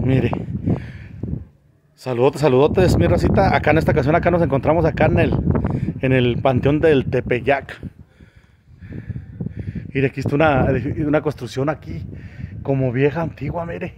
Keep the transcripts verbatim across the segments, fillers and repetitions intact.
Mire. Saludotes, saludotes, mi racita. Acá en esta ocasión, acá nos encontramos acá en el, en el Panteón del Tepeyac. Mire, aquí está una, una construcción aquí, como vieja, antigua, mire.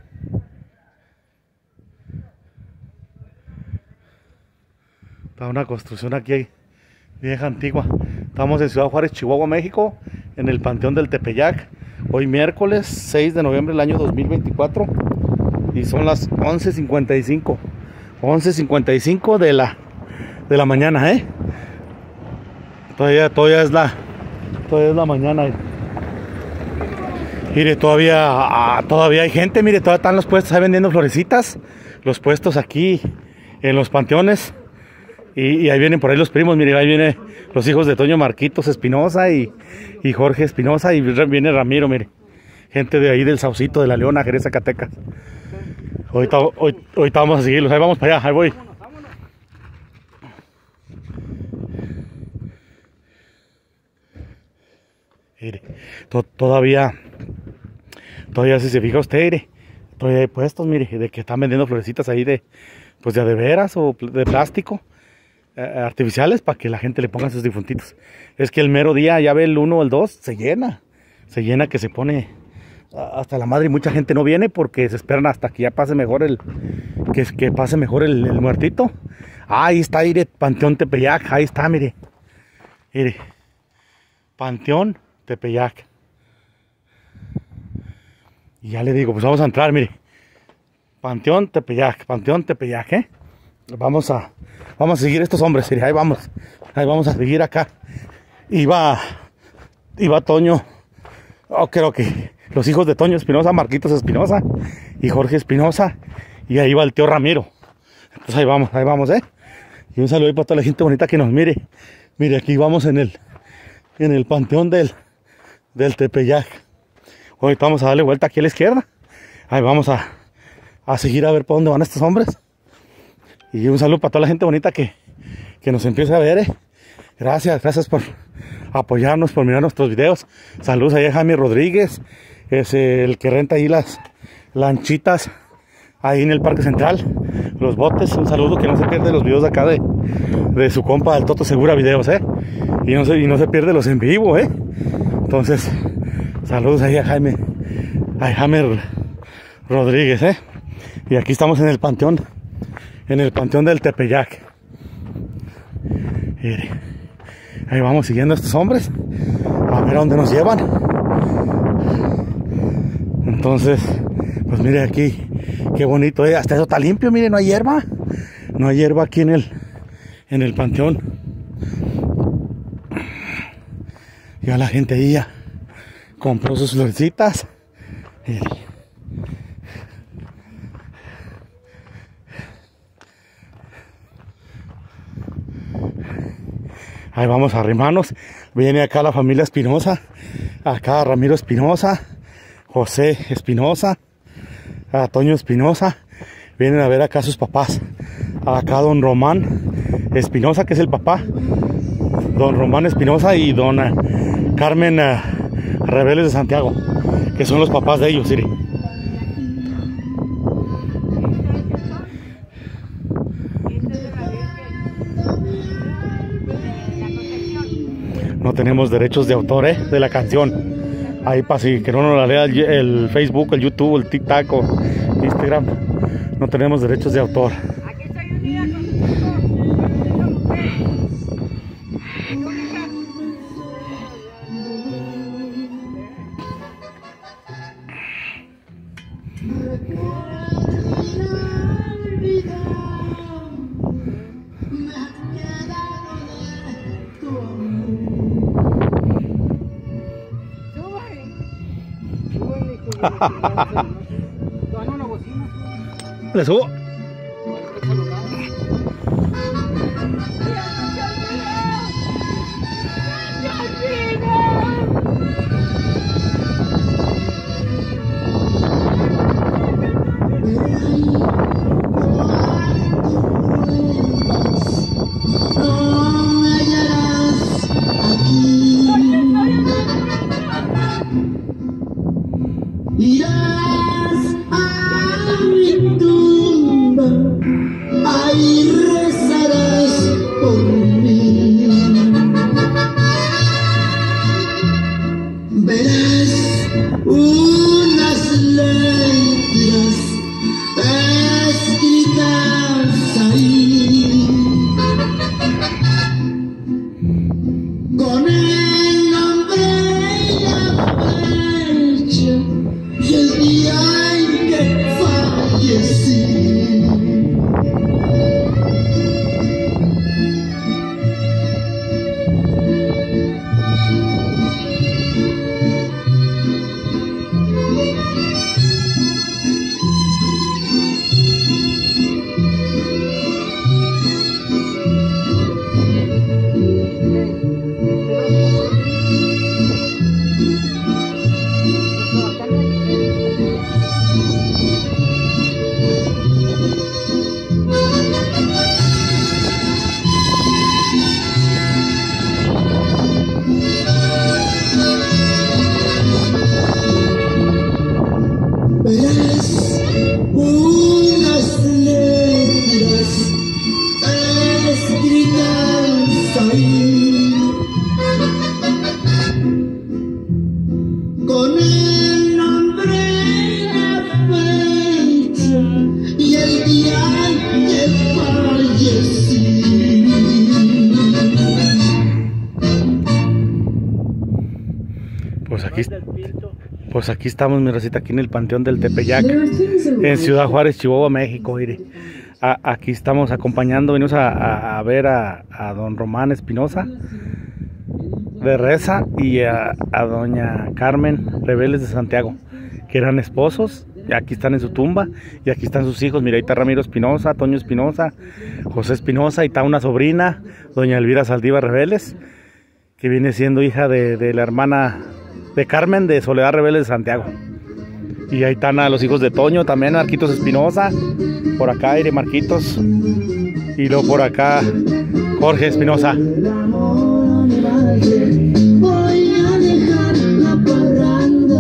Está una construcción aquí, vieja, antigua. Estamos en Ciudad Juárez, Chihuahua, México, en el Panteón del Tepeyac. Hoy miércoles seis de noviembre del año dos mil veinticuatro. Y son las once cincuenta y cinco. once cincuenta y cinco de la, de la mañana, ¿eh? Todavía, todavía es la... Todavía es la mañana. Mire, todavía, ah, todavía hay gente. Mire, todavía están los puestos ahí vendiendo florecitas. Los puestos aquí en los panteones. Y, y ahí vienen por ahí los primos. Mire, ahí vienen los hijos de Toño Marquitos Espinosa y, y Jorge Espinosa. Y viene Ramiro, mire. Gente de ahí del Saucito, de la Leona, Jerez, Zacatecas. Ahorita, hoy, ahorita vamos a seguirlos. Ahí vamos para allá, ahí voy. Mire, to, todavía, todavía si se fija usted, mire, todavía hay puestos, mire, de que están vendiendo florecitas ahí de, pues de, de veras o de plástico, eh, artificiales, para que la gente le ponga sus difuntitos. Es que el mero día, ya ve el uno o el dos, se llena, se llena que se pone hasta la madre y mucha gente no viene porque se esperan hasta que ya pase mejor el, que, que pase mejor el, el muertito. Ah, ahí está, mire, Panteón Tepeyac, ahí está, mire, mire, Panteón Tepeyac. Y ya le digo, pues vamos a entrar, mire. Panteón Tepeyac, Panteón Tepeyac, ¿eh? Vamos a, vamos a seguir estos hombres, mire, ahí vamos. Ahí vamos a seguir acá. Iba, iba Toño, oh, creo que los hijos de Toño Espinosa, Marquitos Espinosa y Jorge Espinosa. Y ahí va el tío Ramiro. Entonces ahí vamos, ahí vamos, ¿eh? Y un saludo ahí para toda la gente bonita que nos mire. Mire, aquí vamos en el, en el Panteón del del Tepeyac. Hoy vamos a darle vuelta aquí a la izquierda. Ahí vamos a, a seguir a ver por dónde van estos hombres. Y un saludo para toda la gente bonita que, que nos empieza a ver, ¿eh? Gracias, gracias por apoyarnos, por mirar nuestros videos. Saludos ahí a Jaime Rodríguez, es el que renta ahí las lanchitas ahí en el Parque Central, los botes. Un saludo, que no se pierde los videos de acá de, de su compa el Toto Segura Videos, ¿eh? Y no se, y no se pierde los en vivo, ¿eh? Entonces, saludos ahí a Jaime, a Jaime Rodríguez, ¿eh? Y aquí estamos en el panteón, en el Panteón del Tepeyac. Mire, ahí vamos siguiendo a estos hombres, a ver a dónde nos llevan. Entonces, pues mire aquí, qué bonito, ¿eh? Hasta eso está limpio, mire, no hay hierba, no hay hierba aquí en el, en el panteón. Ya la gente ahí ya compró sus florecitas. Ahí vamos a arrimarnos. Viene acá la familia Espinosa. Acá Ramiro Espinosa, José Espinosa, a Toño Espinosa. Vienen a ver acá a sus papás. Acá don Román Espinosa, que es el papá. Don Román Espinosa y dona Carmen uh, Rebeles de Santiago, que son los papás de ellos, ¿sí? No tenemos derechos de autor, ¿eh? De la canción. Ahí para si que no nos la lea el, el Facebook, el YouTube, el TikTok o Instagram. No tenemos derechos de autor. Le subo. Irás a mi Verás unas letras escritas ahí con el nombre y la fecha y el día en que fallecí. Verás unas letras escritas ahí con el nombre y la fecha y el día en que fallecí. Pues aquí, pues aquí estamos, mi racita, aquí en el Panteón del Tepeyac, en Ciudad Juárez, Chihuahua, México. Mire. A, aquí estamos acompañando, venimos a, a, a ver a, a don Román Espinosa de Reza y a, a doña Carmen Reveles de Santiago, que eran esposos. Y aquí están en su tumba y aquí están sus hijos. Mira, ahí está Ramiro Espinosa, Toño Espinosa, José Espinosa, y está una sobrina, doña Elvira Saldívar Reveles, que viene siendo hija de, de la hermana de Carmen de Soledad Reveles de Santiago. Y ahí están a los hijos de Toño también, Marquitos Espinosa, por acá Aire Marquitos, y luego por acá Jorge Espinosa. Voy a dejar la parranda.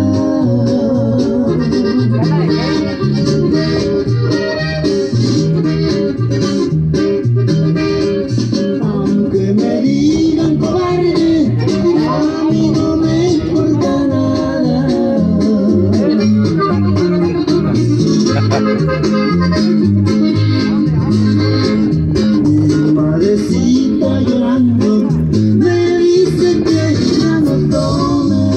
Aunque me digan cobarde, a mí no me importa nada. Madrecita llorando me dice que ya no tome.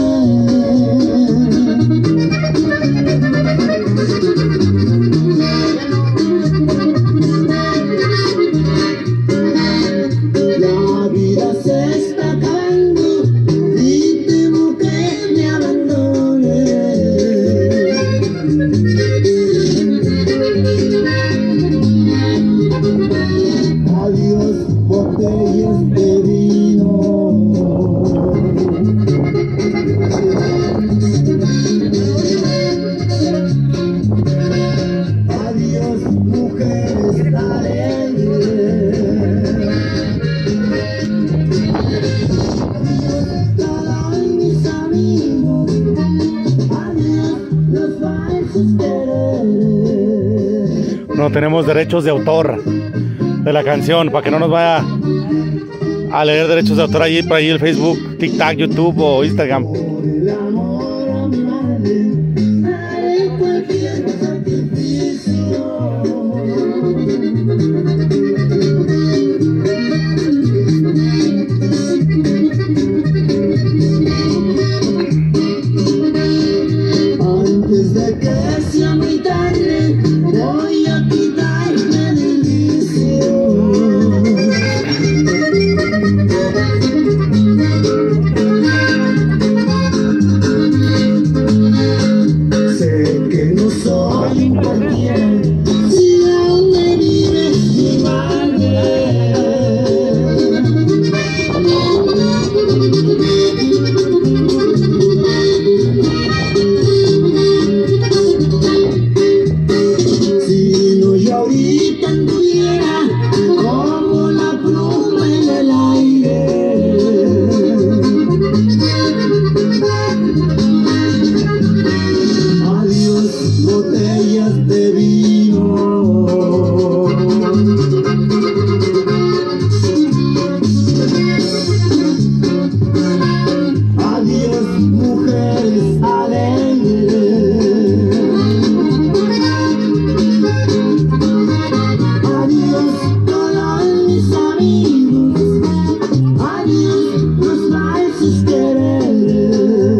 La vida se está acabando y temo que me abandone. Adiós, botellas de vino. Adiós, mujeres alegres. Adiós, cada mis amigos. Adiós, los falsos quereres. No tenemos derechos de autor de la canción, para que no nos vaya a leer derechos de autor allí, por ahí el Facebook, TikTok, YouTube o Instagram. Por el amor a mi madre, haré cualquier sacrificio. Antes de que sea muy tarde, voy a quitarme del vicio. es alegre. Adiós todos mis amigos, adiós los falsos quereres.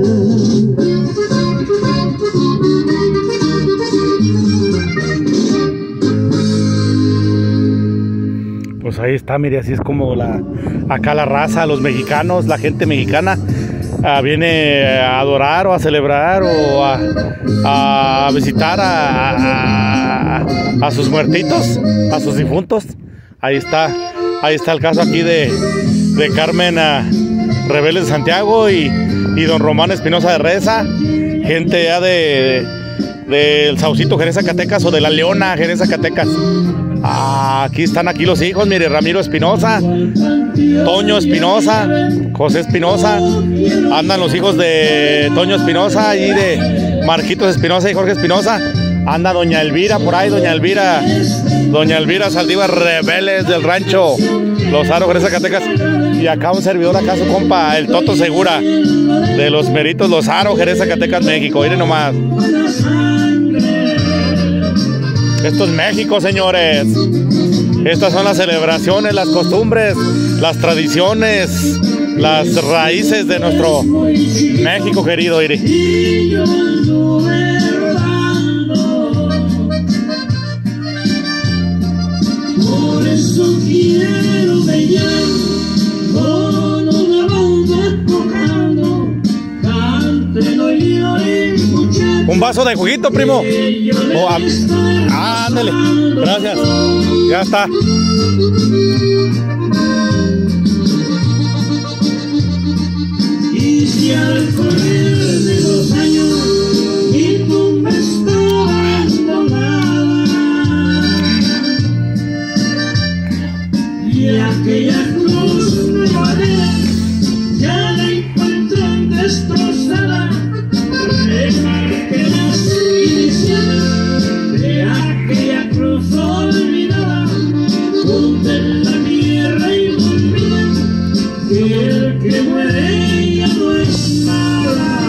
Pues ahí está, mire, así es como la acá la raza, los mexicanos, la gente mexicana uh, viene a adorar o a celebrar o a, a visitar a, a, a sus muertitos, a sus difuntos. Ahí está, ahí está el caso aquí de, de Carmen uh, Rebeles de Santiago y, y don Román Espinosa de Reza, gente ya de, de del Saucito, Jerez, Zacatecas, o de La Leona, Jerez, Zacatecas. Ah, aquí están aquí los hijos, mire, Ramiro Espinosa, Toño Espinosa, José Espinosa, andan los hijos de Toño Espinosa y de Marquitos Espinosa y Jorge Espinosa, anda doña Elvira por ahí, doña Elvira, doña Elvira Saldívar Rebeles del rancho Los Aros, Jerez, Zacatecas, y acá un servidor, acá su compa, el Toto Segura, de los Meritos Los Aros, Jerez, Zacatecas, México, miren nomás. Esto es México, señores. Estas son las celebraciones, las costumbres, las tradiciones, las raíces de nuestro México querido, Iri. Por eso quiero brillar con una banda tocando, cántelo y oír. Un vaso de juguito, primo. Oh, ah, ándale. Gracias. Ya está. Y si al correr de los años mi tumba está abandonada y aquella cruz de madera ya la encuentran destrozada, remarque las iniciales de aquella cruz olvidada, donde la tierra y no olviden que el que muere ya no es nada.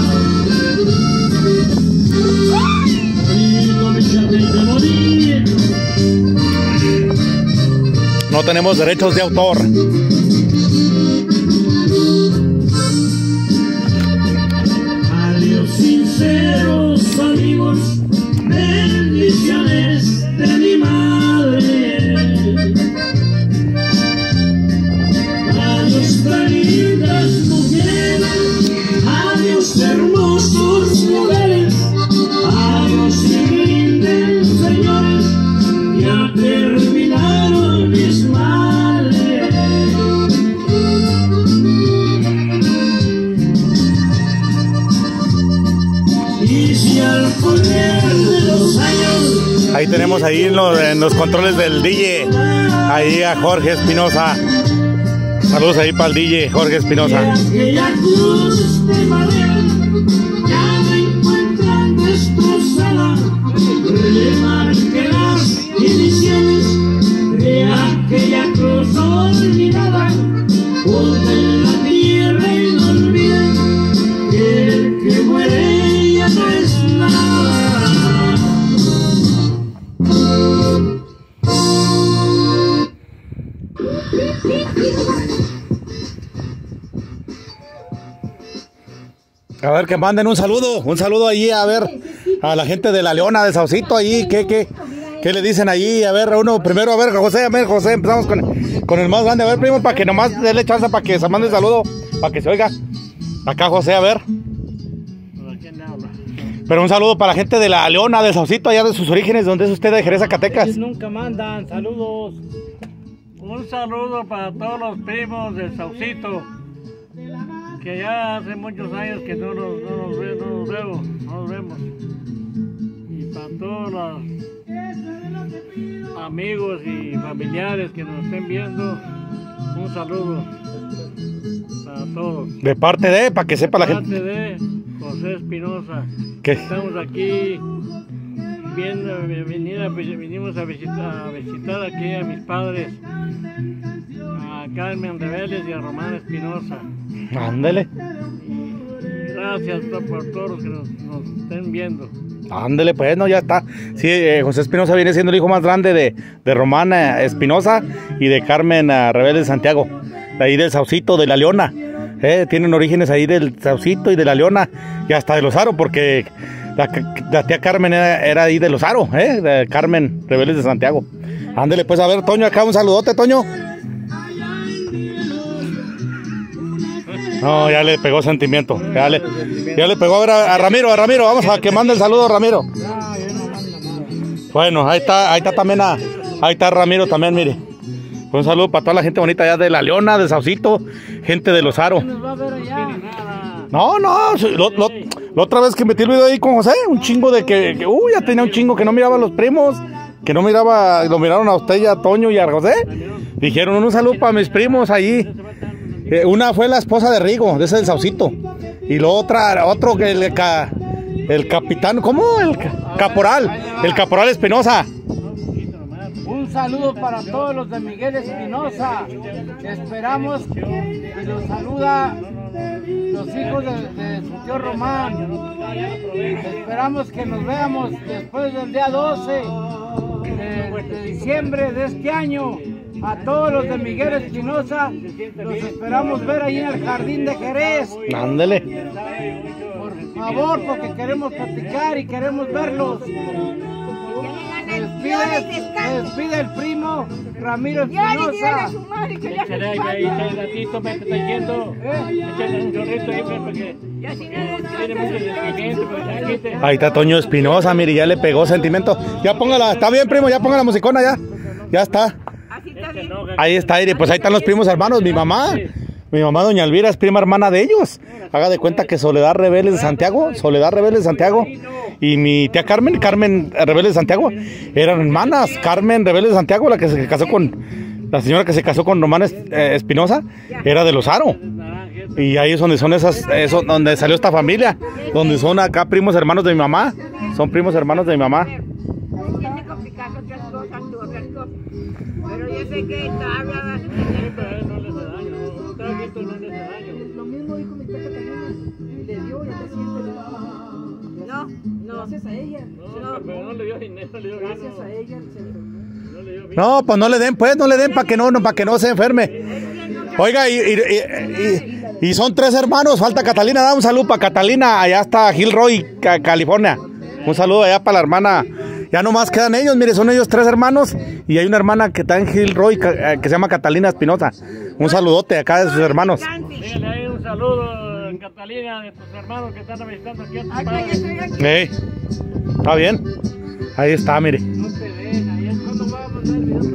Y con esa de morir. No tenemos derechos de autor. Adiós sinceros amigos, bendiciones de mi madre. Adiós lindas mujeres, adiós hermosos mujeres, adiós y brinden señores, ya terminaron mis males. Y si al correr de los años Ahí tenemos ahí en los, en los controles del D J, ahí a Jorge Espinosa. Saludos ahí para el D J, Jorge Espinosa. aquella cruz de madera ya la encuentran destrozada, remarque las iniciales de aquella cruz olvidada, ponte la tierra y no olviden que el que muere ya no es nada. A ver, que manden un saludo, un saludo allí, a ver, a la gente de La Leona, de Saucito, allí, ¿qué, qué, qué le dicen allí? A ver, uno, primero, a ver, José, a ver, José, empezamos con, con el más grande, a ver, primo, para que nomás déle chance para que se mande el saludo, para que se oiga. Acá, José, a ver. Pero un saludo para la gente de La Leona, de Saucito, allá de sus orígenes, donde es usted, de Jerez, Zacatecas. Ellos nunca mandan, saludos. Un saludo para todos los primos del Saucito, que ya hace muchos años que no nos, no nos, ve, no nos veo, no nos vemos. Y para todos los amigos y familiares que nos estén viendo, un saludo para todos. De parte de, para que sepa la Parte gente. de José Espinosa. ¿Qué? Estamos aquí viendo, venir a, vinimos a visitar, a visitar aquí a mis padres, a Carmen Rebeles y a Román Espinosa. Ándele. Y Gracias por todos los que nos, nos estén viendo. Ándele pues, no, ya está. Sí, eh, José Espinosa viene siendo el hijo más grande de, de Román eh, Espinosa y de Carmen eh, Rebelde de Santiago, de ahí del Saucito, de la Leona. Eh, tienen orígenes ahí del Saucito y de la Leona y hasta de los Aro, porque la, la tía Carmen era, era ahí de los Aro, eh, de Carmen Rebelde de Santiago. Ándele pues, a ver, Toño, acá un saludote, Toño. No, ya le pegó sentimiento. Ya le, ya le pegó a, ver a, a Ramiro, a Ramiro. Vamos a que mande el saludo, Ramiro. Bueno, ahí está, ahí está también a, ahí está Ramiro también, mire. Un saludo para toda la gente bonita allá de La Leona, de Saucito, gente de Los Aro. No, no, lo, lo, la otra vez que metí el video ahí con José, un chingo de que, que uy, ya tenía un chingo que no miraba a los primos, que no miraba, lo miraron a usted y a Toño y a José. Dijeron un saludo para mis primos allí. Eh, una fue la esposa de Rigo, de ese del Saucito. Y la otra, otro que el, el capitán, ¿cómo? El caporal, el caporal Espinosa. Un saludo para todos los de Miguel Espinosa. Esperamos y los saluda los hijos de, de su tío Román. Esperamos que nos veamos después del día doce de, de diciembre de este año. A todos los de Miguel Espinosa los esperamos ver ahí en el Jardín de Jerez. Ándele. Por favor, porque queremos platicar y queremos verlos. Se despide, se despide el primo Ramiro Espinosa. Échale ahí, échale ratito, me está diciendo. Échale un chorrito ahí para que tiene mucho sentimiento, para que se quite. Ahí está Toño Espinosa, mire, ya le pegó sentimiento. Ya póngala, está bien, primo, ya ponga la musicona ya. Ya está. Ahí está, Iri, pues ahí están los primos hermanos, mi mamá. Mi mamá, doña Elvira, es prima hermana de ellos. Haga de cuenta que Soledad Rebelde de Santiago, Soledad Rebelde de Santiago y mi tía Carmen, Carmen Rebelde de Santiago, eran hermanas. Carmen Rebelde de Santiago, la que se casó con, la señora que se casó con Román Espinosa, era de Los Aro. Y ahí es donde son esas, eso, donde salió esta familia, donde son acá primos hermanos de mi mamá. Son primos hermanos de mi mamá. Tiene complicadas otras cosas, tú, otras cosas. Pero yo sé que está hablando. Lo mismo dijo mi tía Catalina, le dio y al día siguiente le daba. No, no. Gracias a ella. No, pero no le dio dinero, le dio Gracias a ella. No, pues no le den, pues no le den para que no, no, para que no se enferme. Oiga, y, y, y, y son tres hermanos, falta Catalina, da un saludo para Catalina, allá está Gilroy, California. Un saludo allá para la hermana. Ya nomás quedan ellos, mire, son ellos tres hermanos y hay una hermana que está en Gilroy que, que se llama Catalina Espinosa. Un saludote acá de sus hermanos. Dígale ahí un saludo, Catalina, de tus hermanos que están visitando aquí a tu Acá padre. yo estoy aquí. Hey, está bien. Ahí está, mire. No te ven, ahí es cuando vamos a mandar el video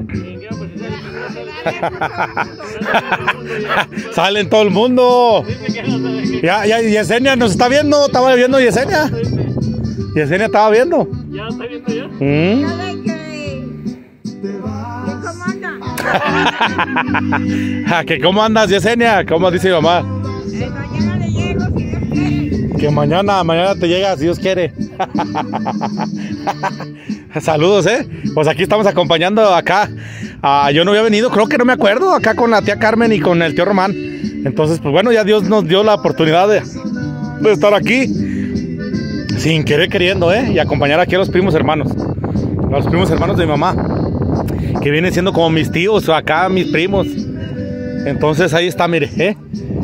para allá. Sale en todo el mundo. Ya, ya, Yesenia nos está viendo, estaba viendo Yesenia. Yesenia estaba viendo. ¿Ya está viendo ya? ¿Mm? Ya ve que... ¿Qué cómo anda? Ah, ¿que cómo andas, Yesenia? ¿Cómo dice mi mamá? Eh, mañana le llego, si Dios quiere. Que mañana, mañana te llega, si Dios quiere. Saludos, eh. Pues aquí estamos acompañando acá. Ah, yo no había venido, creo que no me acuerdo, acá con la tía Carmen y con el tío Román. Entonces, pues bueno, ya Dios nos dio la oportunidad de, de estar aquí. Sin querer queriendo, eh. Y acompañar aquí a los primos hermanos. A los primos hermanos de mi mamá. Que vienen siendo como mis tíos, o acá mis primos. Entonces ahí está, mire, eh.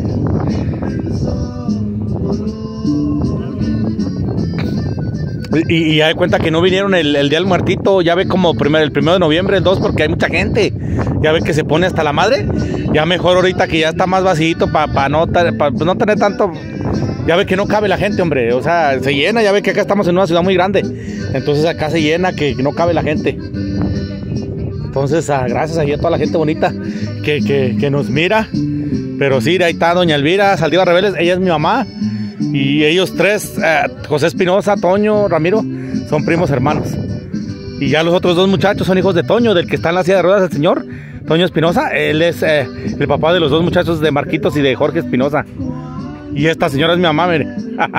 Y, y ya de cuenta que no vinieron el, el día del muertito, ya ve como primer, el primero de noviembre, el dos, porque hay mucha gente. Ya ve que se pone hasta la madre. Ya mejor ahorita que ya está más vacío para pa no, pa, pues no tener tanto. Ya ve que no cabe la gente, hombre. O sea, se llena, ya ve que acá estamos en una ciudad muy grande. Entonces acá se llena, que no cabe la gente. Entonces, ah, gracias ahí a toda la gente bonita que, que, que nos mira. Pero sí, ahí está doña Elvira Saldívar Rebeles, ella es mi mamá. Y ellos tres, eh, José Espinosa, Toño, Ramiro, son primos hermanos. Y ya los otros dos muchachos son hijos de Toño, del que está en la silla de ruedas, el señor Toño Espinosa. Él es eh, el papá de los dos muchachos de Marquitos y de Jorge Espinosa. Y esta señora es mi mamá, mire.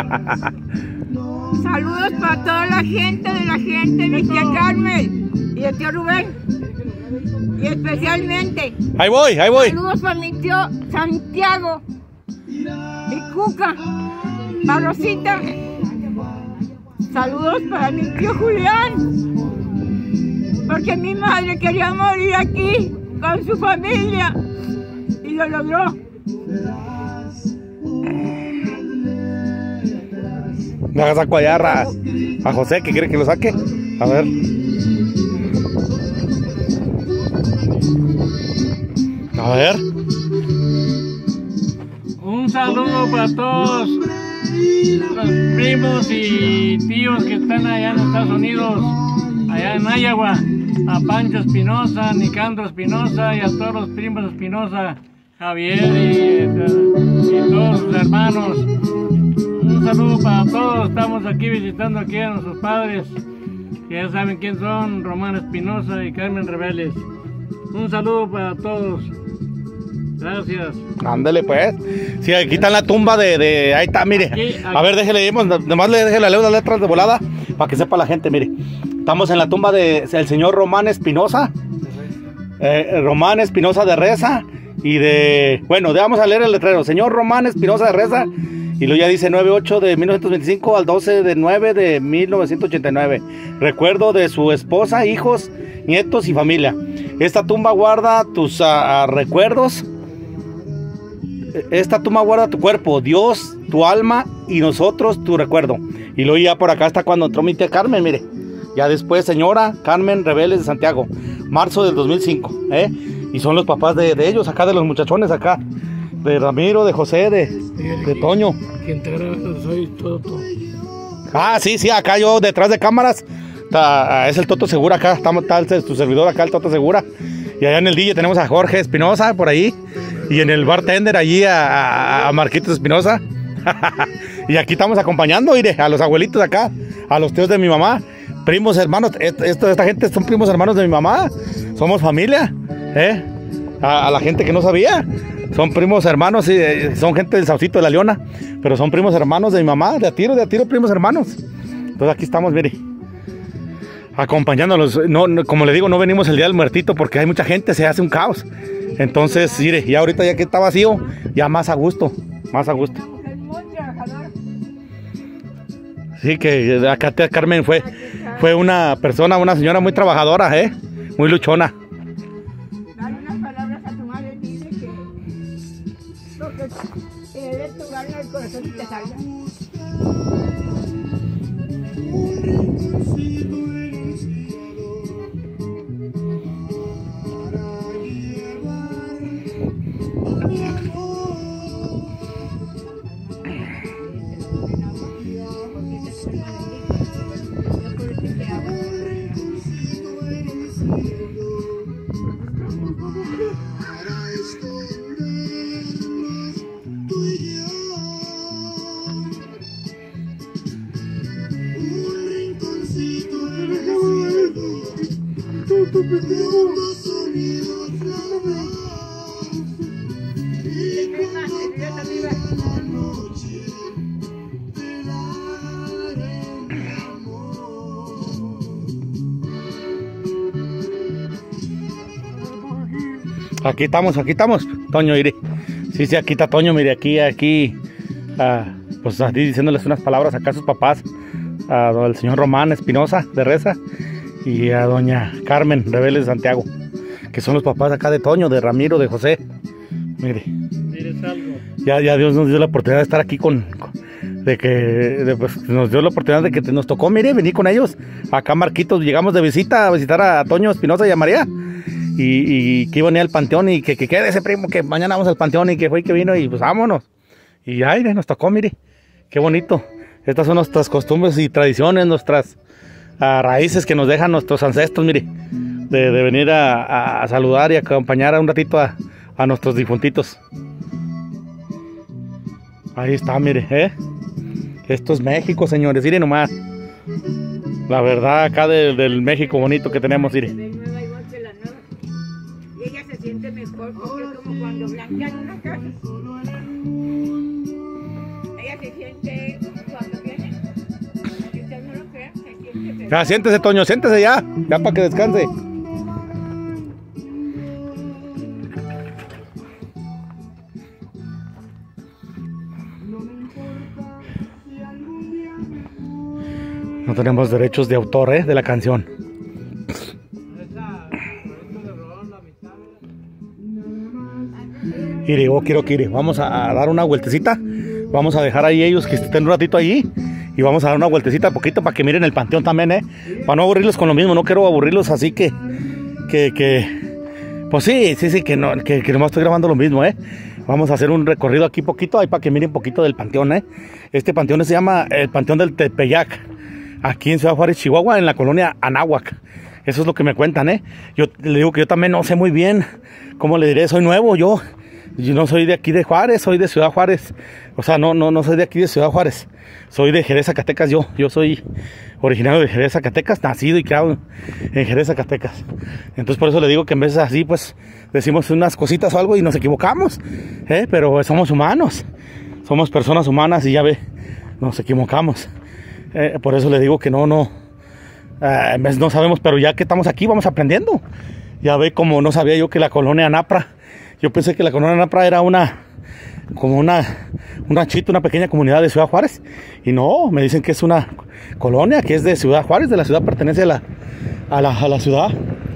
Saludos para toda la gente de la gente, mi tía Carmen y el tío Rubén. Y especialmente, Ahí voy, ahí voy. saludos para mi tío Santiago y Cuca. para Rosita. Saludos para mi tío Julián. Porque mi madre quería morir aquí con su familia y lo logró. Me hagas saco allá a, a José, que quiere que lo saque. A ver. A ver. Un saludo para todos los primos y tíos que están allá en Estados Unidos, allá en Iowa, a Pancho Espinosa, Nicandro Espinosa y a todos los primos Espinosa, Javier y, y todos sus hermanos. Un saludo para todos, estamos aquí visitando aquí a nuestros padres, que ya saben quién son, Román Espinosa y Carmen Reveles. Un saludo para todos. Gracias. Ándale pues. Sí, aquí está en la tumba de, de ahí está, mire. Aquí, aquí. A ver, déjele, dimos, nomás le déjele leer las letras de volada para que sepa la gente, mire. Estamos en la tumba del de señor Román Espinosa. Eh, Román Espinosa de Reza. Y de, bueno, vamos a leer el letrero. Señor Román Espinosa de Reza. Y luego ya dice nueve ocho de mil novecientos veinticinco al doce de nueve de mil novecientos ochenta y nueve. Recuerdo de su esposa, hijos, nietos y familia. Esta tumba guarda tus uh, uh, recuerdos. Esta tumba guarda tu cuerpo, Dios, tu alma y nosotros tu recuerdo. Y luego ya por acá está cuando entró mi tía Carmen, mire. Ya después, señora Carmen Reveles de Santiago, marzo del dos mil cinco, ¿eh? Y son los papás de, de ellos, acá de los muchachones, acá. De Ramiro, de José, de, de Toño. Quien te graba soy Toto. Ah, sí, sí, acá yo detrás de cámaras. Está, es el Toto Segura acá, estamos, está el, tu servidor acá, el Toto Segura. Y allá en el D J tenemos a Jorge Espinosa por ahí. Y en el bartender allí a, a, a Marquitos Espinosa. Y aquí estamos acompañando, mire, a los abuelitos acá, a los tíos de mi mamá, primos, hermanos. Esto, esta gente son primos hermanos de mi mamá. Somos familia, ¿eh? A, a la gente que no sabía. Son primos hermanos, sí, son gente del Saucito de la Leona, pero son primos hermanos de mi mamá, de a tiro, de a tiro, primos hermanos. Entonces aquí estamos, mire, acompañándolos. No, no, como le digo, no venimos el día del muertito porque hay mucha gente, se hace un caos. Entonces, mire, ya ahorita ya que está vacío, ya más a gusto, más a gusto. Sí, que acá tía Carmen fue, fue una persona, una señora muy trabajadora, ¿eh? Muy luchona. Dale unas palabras a tu madre, dile que porque te dé tu gana el corazón y te salga. Aquí estamos, aquí estamos, Toño, mire. Sí, sí, aquí está Toño, mire, aquí, aquí, uh, pues así diciéndoles unas palabras acá a sus papás, al señor Román Espinosa de Reza y a doña Carmen Reveles de Santiago, que son los papás acá de Toño, de Ramiro, de José. Mire, ¿Quieres algo? ya, ya Dios nos dio la oportunidad de estar aquí con, con de que de, pues, nos dio la oportunidad de que te, nos tocó, mire, venir con ellos. Acá Marquitos, llegamos de visita a visitar a Toño Espinosa y a María. Y, y que iban a ir al panteón y que, que quede ese primo, que mañana vamos al panteón y que fue y que vino y pues vámonos. Y ay, nos tocó, mire, qué bonito. Estas son nuestras costumbres y tradiciones, nuestras uh, raíces que nos dejan nuestros ancestros, mire. De, de venir a, a, a saludar y a acompañar a un ratito a, a nuestros difuntitos. Ahí está, mire, ¿eh? Esto es México, señores, miren nomás. La verdad, acá de, del México bonito que tenemos, mire. Y ella se siente mejor porque es como cuando blanquean una casa. Ella se siente cuando viene. Si usted no lo cree, se siente mejor. Ya, siéntese, Toño, siéntese ya. Ya para que descanse. No tenemos derechos de autor, ¿eh? De la canción. Ire, yo quiero que ire. Vamos a, a dar una vueltecita. Vamos a dejar ahí ellos que estén un ratito allí. Y vamos a dar una vueltecita poquito para que miren el panteón también, ¿eh? Para no aburrirlos con lo mismo. No quiero aburrirlos así que... Que... que pues sí, sí, sí, que, no, que, que nomás estoy grabando lo mismo, ¿eh? Vamos a hacer un recorrido aquí poquito, ahí para que miren un poquito del panteón, ¿eh? Este panteón se llama el Panteón del Tepeyac, aquí en Ciudad Juárez, Chihuahua, en la colonia Anáhuac. Eso es lo que me cuentan, ¿eh? Yo le digo que yo también no sé muy bien, ¿cómo le diré? Soy nuevo, yo. Yo no soy de aquí de Juárez, soy de Ciudad Juárez. O sea, no, no, no soy de aquí de Ciudad Juárez. Soy de Jerez, Zacatecas, yo. Yo soy originario de Jerez, Zacatecas, nacido y criado en Jerez, Zacatecas. Entonces por eso le digo que en vez de así, pues, decimos unas cositas o algo y nos equivocamos. ¿eh? Pero somos humanos. Somos personas humanas y ya ve, nos equivocamos. Eh, por eso le digo que no, no. Eh, en vez no sabemos, pero ya que estamos aquí, vamos aprendiendo. Ya ve, como no sabía yo que la colonia Anapra... Yo pensé que la colonia Anapra era una, como una, un ranchito, una pequeña comunidad de Ciudad Juárez. Y no, me dicen que es una colonia, que es de Ciudad Juárez, de la ciudad, pertenece a la, a la, a la ciudad.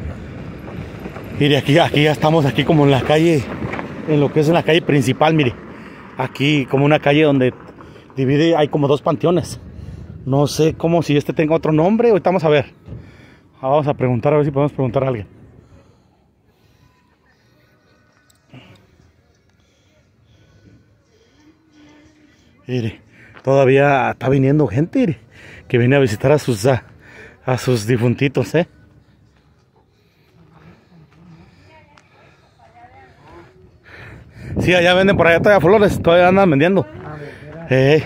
Y de aquí, aquí ya estamos, aquí como en la calle, en lo que es en la calle principal, mire. Aquí como una calle donde divide, hay como dos panteones. No sé cómo, si este tenga otro nombre, ahorita vamos a ver. Vamos a preguntar, a ver si podemos preguntar a alguien. Mire, todavía está viniendo gente, mire, que viene a visitar a sus a, a sus difuntitos, ¿eh? Sí, allá venden por allá todavía flores, todavía andan vendiendo. Eh.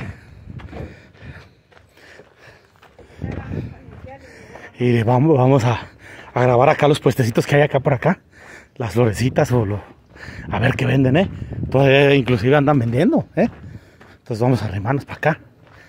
Y vamos, vamos a, a grabar acá los puestecitos que hay acá por acá, las florecitas o lo, a ver qué venden, ¿eh? Todavía inclusive andan vendiendo, ¿eh? Entonces vamos a arrimarnos para acá.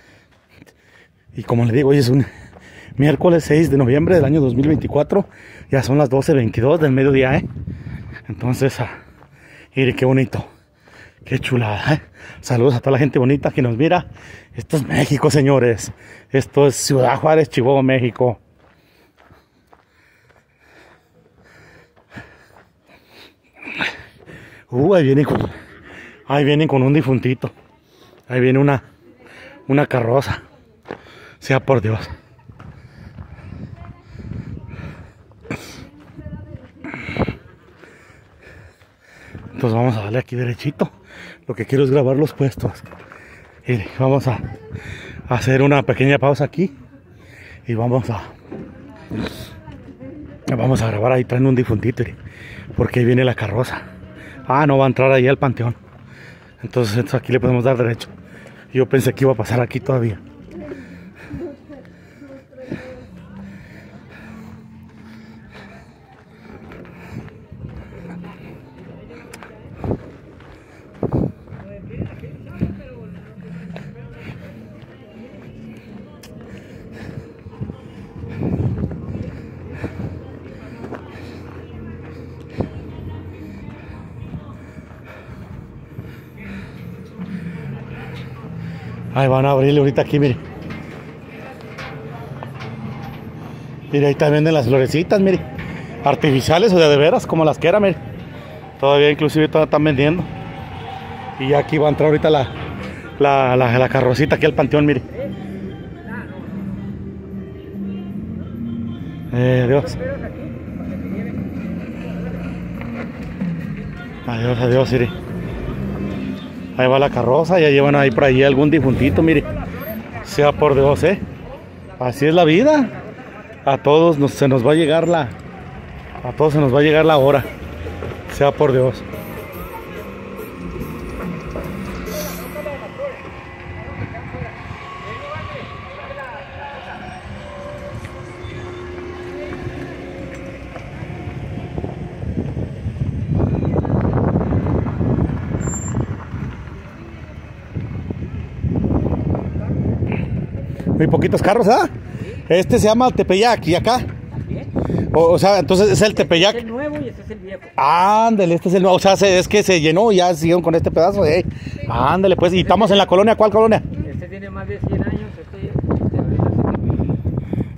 Y como le digo, hoy es un miércoles seis de noviembre del año dos mil veinticuatro. Ya son las doce veintidós del mediodía, ¿eh? Entonces, ah, mire qué bonito. Qué chulada, ¿eh? Saludos a toda la gente bonita que nos mira. Esto es México, señores. Esto es Ciudad Juárez, Chihuahua, México. Uh, ahí vienen con, ahí vienen con un difuntito. Ahí viene una, una carroza. Sea por Dios. Entonces vamos a darle aquí derechito. Lo que quiero es grabar los puestos. Y vamos a, a hacer una pequeña pausa aquí. Y vamos a... Vamos a grabar ahí, traen un difuntito. Porque ahí viene la carroza. Ah, no va a entrar ahí al panteón. Entonces, entonces aquí le podemos dar derecho. Yo pensé que iba a pasar aquí todavía. Ahí van a abrirle ahorita aquí, mire. Mire, ahí también venden las florecitas, mire. Artificiales o de, de veras, como las quiera, mire. Todavía inclusive todavía están vendiendo. Y aquí va a entrar ahorita la, la, la, la carrocita aquí al panteón, mire. Eh, adiós. Adiós, adiós, mire. Ahí va la carroza, ya llevan ahí por ahí algún difuntito, mire. Sea por Dios, ¿eh? Así es la vida. A todos nos, se nos va a llegar la... A todos se nos va a llegar la hora. Sea por Dios. Muy poquitos carros, ¿ah? Este se llama Tepeyac, ¿y acá? O, o sea, entonces es el Tepeyac. Este es el nuevo y este es el viejo. Ándale, este es el nuevo. O sea, se, es que se llenó y ya siguieron con este pedazo. Eh. Ándale, pues. ¿Y estamos en la colonia? ¿Cuál colonia? Este tiene más de cien años. Este, este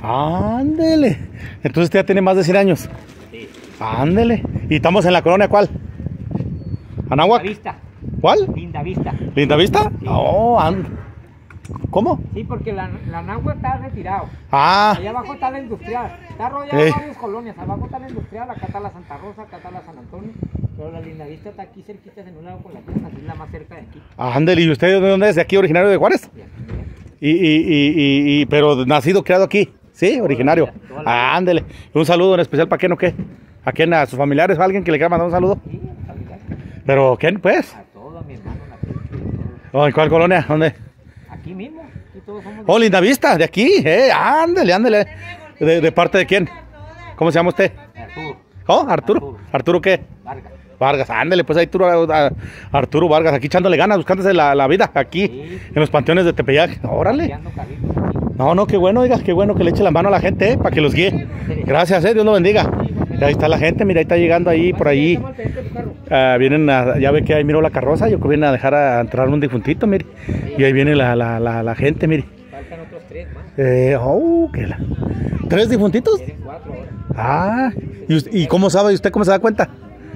Ándele. Entonces usted ya tiene más de cien años. Sí. Ándele. ¿Y estamos en la colonia cuál? ¿Anáhuac? Linda Vista. ¿Cuál? Linda Vista. ¿Linda Vista? Sí. Oh, and... ¿Cómo? Sí, porque la, la Anáhuac está retirado. Ah, Allá abajo está la industrial. Está rodeada Ey. de varias colonias. Abajo está la industrial, acá está la Santa Rosa, acá está la San Antonio. Pero la Linda Vista está aquí cerquita, en un lado con la plaza, es la más cerca de aquí. ándele. ¿Y usted de dónde es? ¿De aquí, originario de Juárez? Y aquí, mira. Y, y, y, y, y- pero nacido, criado aquí. Sí, originario. Toda la vida, toda la vida. Ándele. Un saludo en especial para quién o qué. ¿A quién? ¿A sus familiares? ¿A alguien que le quiera mandar un saludo? Sí, familiar. ¿Pero quién, pues? A todos, a mi hermano, la gente, todo. Oh, ¿en cuál colonia? ¿Dónde? Aquí mismo, aquí todos somos de Oh, Linda Vista, de aquí. Eh, ándele, ándele. ¿De, de parte de quién? ¿Cómo se llama usted? Arturo Oh, Arturo. Arturo. ¿Arturo qué? Vargas. Vargas, ándele, pues ahí Arturo, a- Arturo Vargas, aquí echándole ganas, buscándose la, la vida, aquí, Sí. en los panteones de Tepeyac. Órale. Paseando carritos aquí. No, no, qué bueno, oiga, qué bueno que le eche la mano a la gente, eh, para que los guíe. Gracias, eh, Dios lo bendiga. Y ahí está la gente, mira, ahí está llegando ahí, por ahí. Ah, vienen a, ya ve que ahí miró la carroza, yo creo que vienen a dejar a entrar un difuntito, mire. Y ahí viene la, la, la, la gente, mire. Faltan otros tres más. Eh, oh, que la... ¿Tres difuntitos? Tienen cuatro ahora. Ah, ¿y, us- y cómo sabe? ¿Y usted cómo se da cuenta?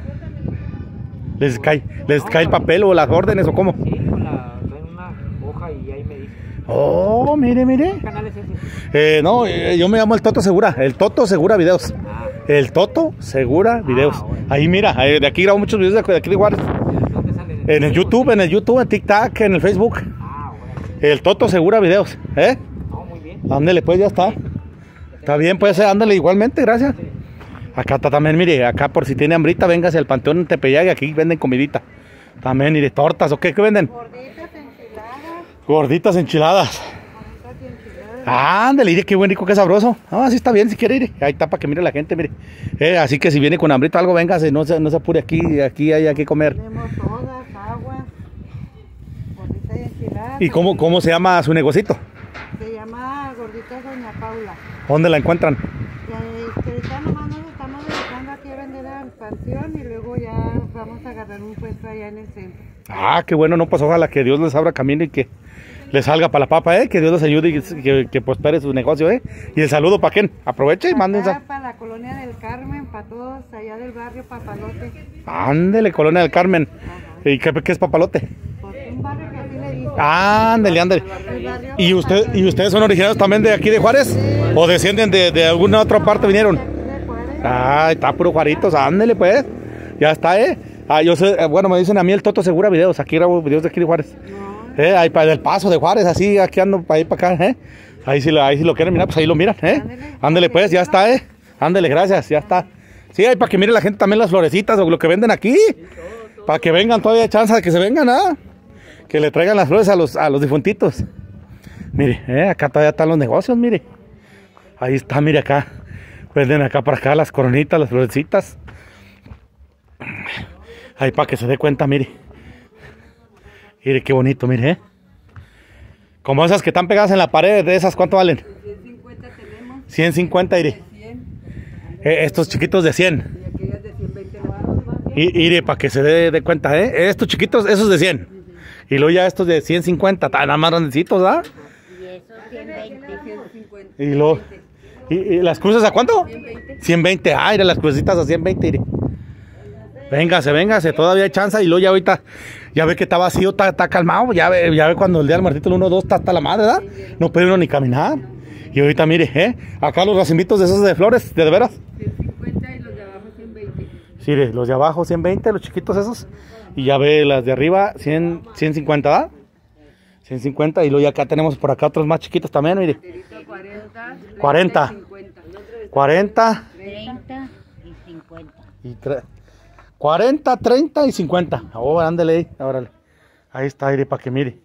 ¿Les cae, les cae el papel o las órdenes o cómo? Sí, con la, traen una hoja y ahí me dice. Oh, mire, mire. ¿Qué canal es ese? Eh, no, eh, yo me llamo el Toto Segura, el Toto Segura Videos. Ah, El Toto Segura Videos. Ah, bueno. Ahí mira, ahí, de aquí grabo muchos videos de, de aquí de Juárez. ¿dónde salen? En el YouTube, en el YouTube, en TikTok, en el Facebook. Ah, bueno. El Toto Segura Videos. ¿Eh? No, muy bien. Ándele, pues ya está. Está bien, pues ándale igualmente, gracias. Acá está también, mire, acá por si tiene hambrita, véngase al Panteón en Tepeyac, aquí venden comidita. También, mire, tortas, ¿o qué? ¿Qué venden? Gorditas enchiladas, Gorditas enchiladas. gorditas y enchiladas. Ándale, mire, qué buen rico, qué sabroso. Ah, sí está bien, si quiere ir. Ahí está para que mire la gente, mire. Eh, así que si viene con hambrita o algo, véngase, no se, no se apure aquí, aquí hay que comer. Tenemos sodas, agua, gorditas y enchiladas. ¿Y cómo, cómo se llama su negocito? Se llama Gorditas Doña Paula. ¿Dónde la encuentran? Ya, este, ahorita nomás nos estamos dedicando aquí a vender al panteón y luego ya vamos a agarrar un puesto allá en el centro. Ah, qué bueno, no, pues ojalá que Dios les abra camino y que les salga para la papa, ¿eh? Que Dios les ayude y que, que, que prospere su negocio, ¿eh? Y el saludo para quién, aproveche y mande un Acá saludo. para la colonia del Carmen, para todos allá del barrio Papalote. Ándele, Colonia del Carmen. Ajá. ¿Y qué, qué es papalote? Pues un barrio que así le dicen. Ándele, ándele. El barrio ¿Y, usted, ¿Y ustedes son originarios también de aquí de Juárez? ¿O descienden de, de alguna otra parte vinieron? de Juárez. Ah, está puro Juaritos, ándele pues. Ya está, ¿eh? Ah, yo sé, eh, bueno, me dicen a mí el Toto Segura Videos, aquí grabo videos de aquí de Juárez. No, Eh, ahí para el Paso de Juárez, así, aquí ando para ahí para acá, ¿eh? Ahí si, lo, ahí si lo quieren mirar, pues ahí lo miran, ¿eh? Ándele. Ándele pues, ya está, ¿eh? Ándele, gracias, ya está. Sí, ahí para que mire la gente también las florecitas o lo que venden aquí. Para que vengan, todavía hay chance de que se vengan, ¿ah? Que le traigan las flores a los, a los difuntitos. Mire, eh, acá todavía están los negocios, mire. Ahí está, mire acá. Venden acá para acá las coronitas, las florecitas. Ahí para que se dé cuenta, mire. Mire qué bonito, mire, ¿eh? Como esas que están pegadas en la pared, de esas, ¿cuánto valen? ciento cincuenta tenemos, ciento cincuenta, mire. cien Eh, estos chiquitos de cien. y aquellas de ciento veinte baros. Y, mire, para que se dé de cuenta, ¿eh? Estos chiquitos, esos de cien. Y luego ya estos de ciento cincuenta, tan nada más grandecitos, ¿ah? ciento cincuenta. Y luego... ¿Y, y las cruces a cuánto? ciento veinte. Ah, mire, las crucecitas a ciento veinte, mire. Véngase, véngase, todavía hay chance. Y luego ya ahorita, ya ve que está vacío, está, está calmado. Ya ve, ya ve cuando el día del martito el uno dos está hasta la madre, ¿verdad? No puede uno ni caminar. Y ahorita, mire, ¿eh? Acá los racimitos de esos de flores, de, de veras. ciento cincuenta y los de abajo ciento veinte. Sí, mire, los de abajo ciento veinte, los chiquitos esos. Y ya ve las de arriba cien, ciento cincuenta, ¿verdad? ciento cincuenta. Y luego ya acá tenemos por acá otros más chiquitos también, mire. cuarenta. cuarenta. cincuenta. cuarenta. treinta y cincuenta. Y tre- cuarenta, treinta y cincuenta. Oh, ándale ahí, órale. Ahí está, mire, para que mire.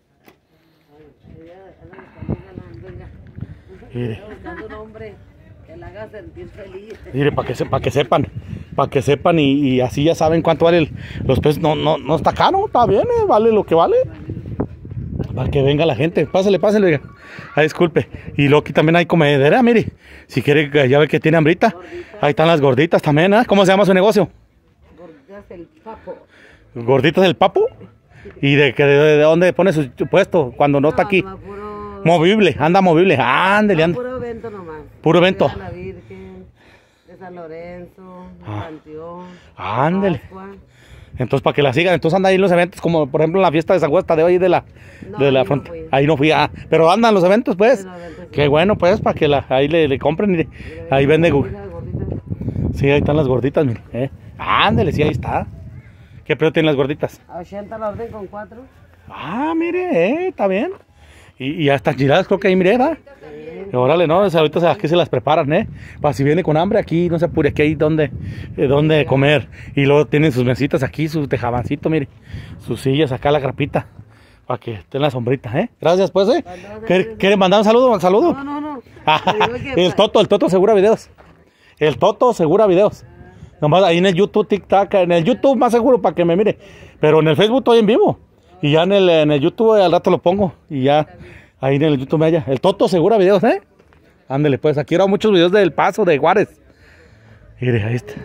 Mire, Buscando un hombre que la haga sentir feliz. mire, para que, se- pa' que sepan, para que sepan y, y así ya saben cuánto vale el- los pesos. No, no, no está caro, está bien, eh, vale lo que vale. Para que venga la gente, pásale, pásale, oiga. Ah, disculpe. Y luego aquí también hay comedera, mire. Si quiere, ya ve que tiene hambrita. Ahí están las gorditas también, ¿ah? ¿Cómo se llama su negocio? Gorditas del papo. ¿Gorditas del Papo? ¿Y de, que- de, de dónde pone su puesto cuando no está aquí? No, puro Movible, anda movible. Ándele, No, anda. puro evento nomás. Puro evento. De la Virgen, de San Lorenzo, de Ah. Panteón. Ándele. Pascua. Entonces, para que la sigan, entonces anda ahí en los eventos, como por ejemplo en la fiesta de San Juan de hoy de la, No, de la ahí no frontera. fui. Ahí no fui, ah, pero andan los eventos, pues. En los eventos, sí. Qué bueno, pues, para que la, ahí le, le compren. Mire. Ahí vende. gu- Mira, gordita. Sí, ahí están las gorditas, mire. Eh. Ándele, sí, ahí está. ¿Qué precio tienen las gorditas? A ochenta la orden con cuatro. Ah, mire, eh, está bien. Y, y hasta enchiladas creo que ahí, mire, ¿verdad? Y órale, no, o sea, ahorita se- aquí se las preparan, ¿eh? Para si viene con hambre aquí, no se apure, aquí hay donde, eh, donde comer. Y luego tienen sus mesitas aquí, su tejabancito, mire. Sus sillas acá, la grapita. Para que estén en la sombrita, ¿eh? Gracias, pues, ¿eh? ¿Quiere- ¿Quieren mandar un saludo? ¿Un saludo? No, no, no. Ah, Te digo que el pa- Toto, el Toto segura videos. El Toto segura videos. Nomás ahí en el YouTube, TikTok, en el YouTube más seguro para que me mire. Pero en el Facebook estoy en vivo. Y ya en el, en el YouTube eh, al rato lo pongo. Y ya ahí en el YouTube me halla. El Toto segura videos, ¿eh? Ándele, pues. Aquí hago muchos videos del Paso, de Juárez. Mire, ahí está.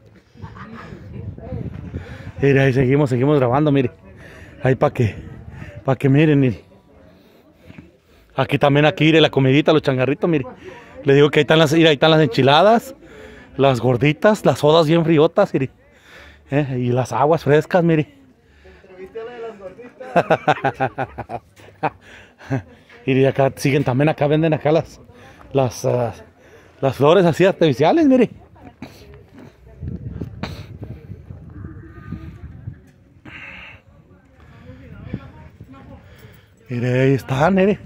Mire, ahí seguimos, seguimos grabando, mire. Ahí para que, para que miren, mire. Aquí también, aquí, mire, la comidita, los changarritos, mire. Le digo que ahí están las, mira, ahí están las enchiladas, las gorditas, las sodas bien friotas, mire. Eh, y las aguas frescas, mire. Y acá siguen también, acá venden acá las, las, ah, las flores así artificiales, mire. Mire, ahí están, mire.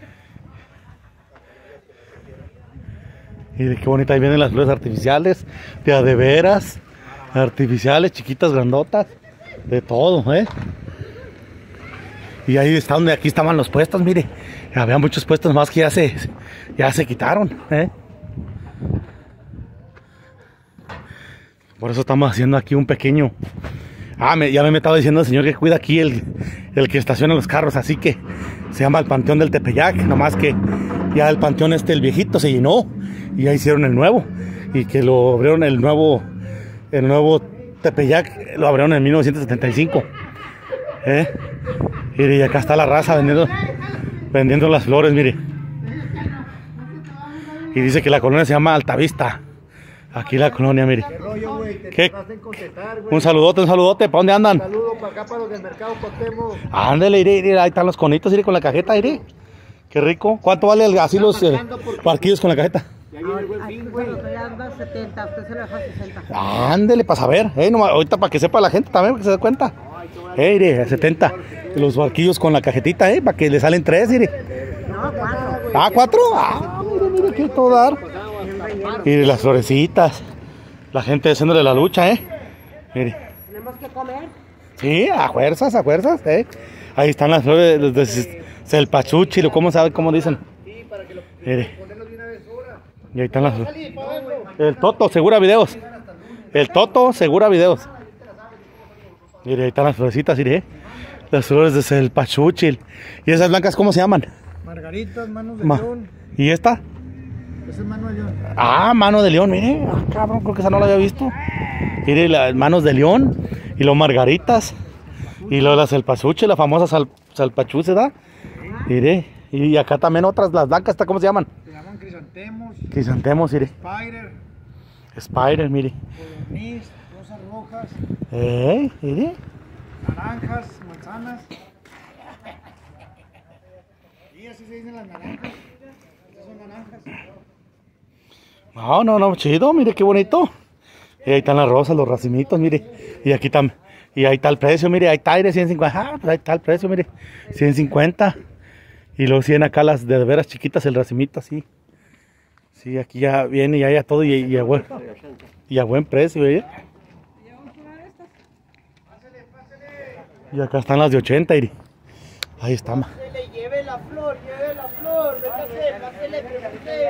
Mire qué bonita, ahí vienen las flores artificiales, de a de veras, artificiales, chiquitas, grandotas, de todo, ¿eh? Y ahí está donde aquí estaban los puestos, mire. Había muchos puestos más que ya se, ya se quitaron, ¿eh? Por eso estamos haciendo aquí un pequeño... Ah, me, ya me estaba diciendo el señor que cuida aquí el, el que estaciona los carros, así que se llama el Panteón del Tepeyac, nomás que ya el panteón este, el viejito, se llenó y ya hicieron el nuevo, y que lo abrieron el nuevo, el nuevo Tepeyac, lo abrieron en mil novecientos setenta y cinco, ¿eh? Mire, y acá está la raza vendiendo, vendiendo las flores, mire. Y dice que la colonia se llama Altavista. Aquí la colonia, mire. ¿Qué? Un saludote, un saludote. ¿Para dónde andan? Saludos para acá, para los del mercado Cuauhtémoc. Ándale, iré, iré, ahí están los conitos, iré con la cajeta, iré. Qué rico. ¿Cuánto vale el- así los eh, parquillos con la cajeta? Ya viene el buen Aquí fin, se güey. lo estoy dando a setenta, usted se lo deja a sesenta. Ándale, para saber. Eh, nomás, ahorita para que sepa la gente también, para que se dé cuenta. Eh, iré, a setenta. Los barquillos con la cajetita, eh, para que le salen tres, iré. No, cuatro. Ah, cuatro. Ah, mire, mire, qué todo dar. Mire, las florecitas. La gente haciéndole la lucha, eh. Mire. Tenemos que comer. Sí, a fuerzas, a fuerzas, eh. Ahí están las flores de, de, de Celpachúchil, ¿cómo sabe cómo dicen? Mire. Y ahí están las flores. El Toto, segura videos. El Toto, segura videos. Mire, ahí están las florecitas, mire. Las flores de Celpachúchil. ¿Y esas blancas cómo se llaman? Margaritas, manos de Ma- león. ¿Y esta? Ese es mano de león. Ah, mano de león, mire. Ah, cabrón, creo que esa no la había visto. Mire, las manos de león. Y los margaritas. Y lo de la Celpachúchil, la famosa sal, salpachúchil, ¿verdad? Mire. Y acá también otras, las blancas, ¿esta ¿cómo se llaman? Se llaman crisantemos, Crisantemos, mire. spider, Spider, mire. codorniz, rosas rojas, Eh, mire. naranjas, manzanas. Y así se dicen las naranjas. Estas son naranjas. No, no, no, chido, mire qué bonito. Y ahí están las rosas, los racimitos, mire. Y aquí también. Y ahí está el precio, mire, ahí está, mire, ciento cincuenta. Ah, pues ahí está el precio, mire. ciento cincuenta. Y luego cien acá las de veras chiquitas, el racimito así. Sí, aquí ya viene, ya ya todo y, y, a, buen, y a buen precio, ¿eh? Y acá están las de ochenta, mire. Ahí está, ma. Lleve la flor, lleve la flor. Véngase, pásele, pásele.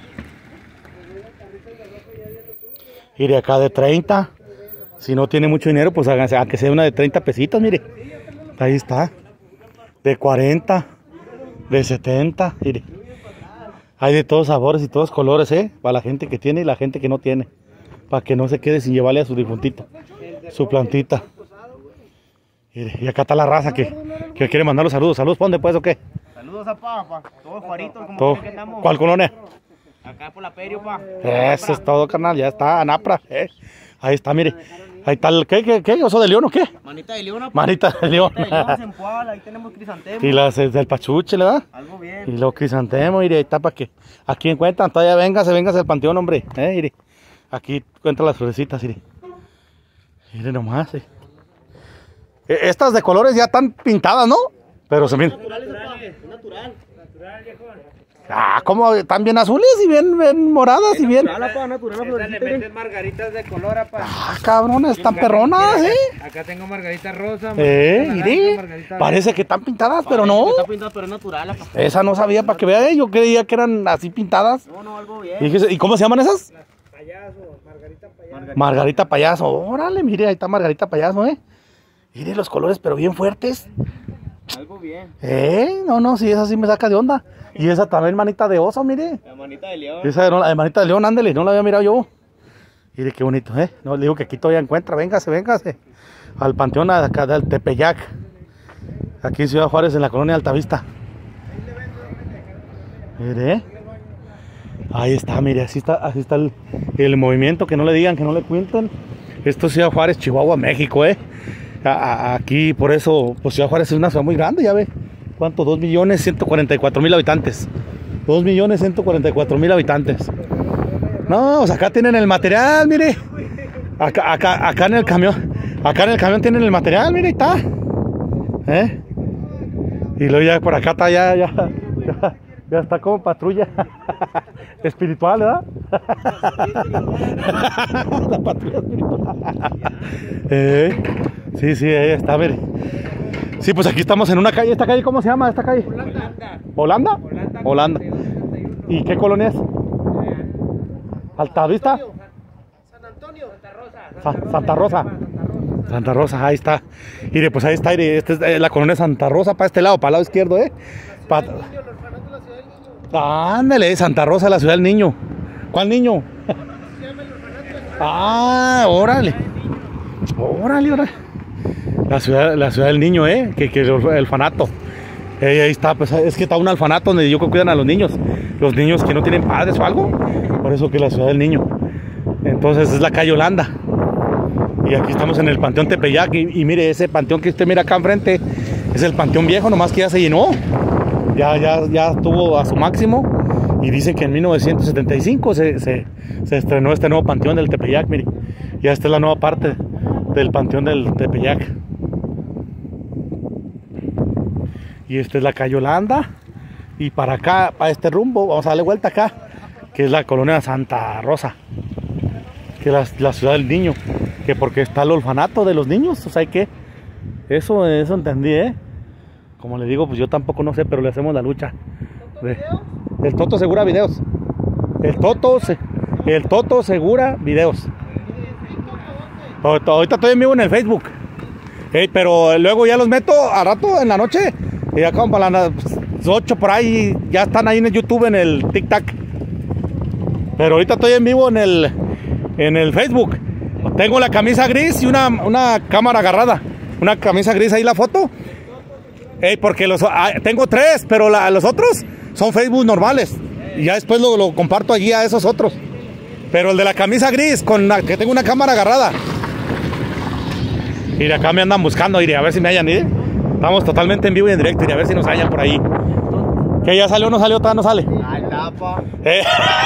Mire, acá de treinta. Si no tiene mucho dinero, pues háganse, a que sea una de treinta pesitos, mire. Ahí está. De cuarenta. De setenta, mire. Hay de todos sabores y todos colores, ¿eh? Para la gente que tiene y la gente que no tiene. Para que no se quede sin llevarle a su difuntito. Su plantita. Mire, y acá está la raza que, que quiere mandar los saludos. ¿Saludos para dónde pues o qué? Saludos Saludos a pa, pa. Todos Juaritos, como Todo. que estamos. ¿Cuál colonia? Acá por la Perio, pa. Eso es todo, carnal. Ya está, Anapra. Eh. Ahí está, mire. Ahí está el. ¿Qué, qué, qué? ¿Oso de león o qué? Manita de león, pa. Manita de león. Manita de león, Zempoal, ahí tenemos crisantemo. Y las del pachuche, ¿verdad? Algo bien. Y los crisantemos, mire, ahí está para que. Aquí encuentran, todavía véngase, véngase al panteón, hombre. Eh, mire. Aquí encuentran las florecitas, mire. Mire nomás, eh. Eh, Estas de colores ya están pintadas, ¿no? Pero se miran. Natural, natural. Ah, como están bien azules y bien, bien moradas y bien. Natural, pa, natural, la Esta le florecita. meten margaritas de color, apa. Ah, cabrones, están perronas, ¿eh? Acá tengo margarita rosa. Eh, margarita mire. naranja, margarita Parece que están pintadas, pero no. Está pintado, pero es natural, pa. Esa no sabía para que vea, eh. Yo creía que eran así pintadas. No, no, algo bien. Y, dije, ¿y cómo se llaman esas? payaso, margarita payaso. Margarita Payaso. Órale, mire, ahí está Margarita Payaso, ¿eh? Mire los colores, pero bien fuertes. Algo bien. Eh, no, no, sí, esa sí me saca de onda. Y esa también manita de oso, mire. La manita de león. Esa de, no, la de manita de león, ándele, no la había mirado yo. Mire qué bonito, ¿eh? No, le digo que aquí todavía encuentra, véngase, véngase. Al panteón acá del Tepeyac. Aquí en Ciudad Juárez, en la colonia Altavista. Mire. Ahí está, mire, así está, así está el, el movimiento, que no le digan, que no le cuenten. Esto es Ciudad Juárez, Chihuahua, México, ¿eh? A, a, aquí, por eso, pues Ciudad Juárez es una ciudad muy grande, ya ve. ¿Cuánto? dos millones ciento cuarenta y cuatro mil habitantes. dos millones ciento cuarenta y cuatro mil habitantes. No, pues acá tienen el material, mire. Acá, acá, acá en el camión. Acá en el camión tienen el material, mire, ahí está. ¿Eh? Y luego ya por acá está, ya, ya, ya, ya está como patrulla espiritual, ¿verdad? La patrulla espiritual. Eh, sí, sí, ahí está, mire. Sí, pues aquí estamos en una calle. ¿Esta calle cómo se llama? ¿Esta calle? ¿Holanda? ¿Holanda? Holanda. ¿Y qué colonia es? ¿Altavista? San Antonio. Santa Rosa. Sa Santa Rosa. Santa Rosa, ahí está. Mire, pues ahí está, mire, esta es eh, la colonia Santa Rosa para este lado, para el lado izquierdo, ¿eh? Pa Ándale, Santa Rosa, la ciudad del niño. ¿Cuál niño? Ah, órale. Órale, órale. La ciudad, la ciudad del niño, ¿eh? Que, que el, el orfanato. Eh, ahí está, pues es que está un orfanato donde yo creo que cuidan a los niños. Los niños que no tienen padres o algo. Por eso que la ciudad del niño. Entonces es la calle Holanda. Y aquí estamos en el Panteón Tepeyac. Y, y mire, ese panteón que usted mira acá enfrente es el panteón viejo, nomás que ya se llenó. Ya, ya, ya estuvo a su máximo. Y dicen que en mil novecientos setenta y cinco se, se, se estrenó este nuevo panteón del Tepeyac, mire. Ya esta es la nueva parte del panteón del Tepeyac. Y esta es la calle Holanda. Y para acá, para este rumbo, vamos a darle vuelta acá, que es la colonia Santa Rosa, que es la, la ciudad del niño, que porque está el orfanato de los niños, o sea que eso, eso entendí, ¿eh? Como le digo, pues yo tampoco no sé, pero le hacemos la lucha. De, el Toto Segura Videos. El Toto, el Toto Segura Videos. Ahorita estoy en vivo en el Facebook. Hey, pero luego ya los meto a rato en la noche. Y ya como para las ocho por ahí, ya están ahí en el YouTube, en el TikTok. Pero ahorita estoy en vivo en el, en el Facebook. Tengo la camisa gris y una, una cámara agarrada. Una camisa gris, ahí la foto. Hey, porque los, ah, tengo tres, pero la, los otros son Facebook normales. Y ya después lo, lo comparto allí a esos otros. Pero el de la camisa gris, con la, que tengo una cámara agarrada. Y de acá me andan buscando, iré a ver si me hallan, ¿eh? Estamos totalmente en vivo y en directo, iré a ver si nos hallan por ahí. ¿Que ya salió o no salió? ¿Todavía no sale? Ahí está, pa. ¿Eh?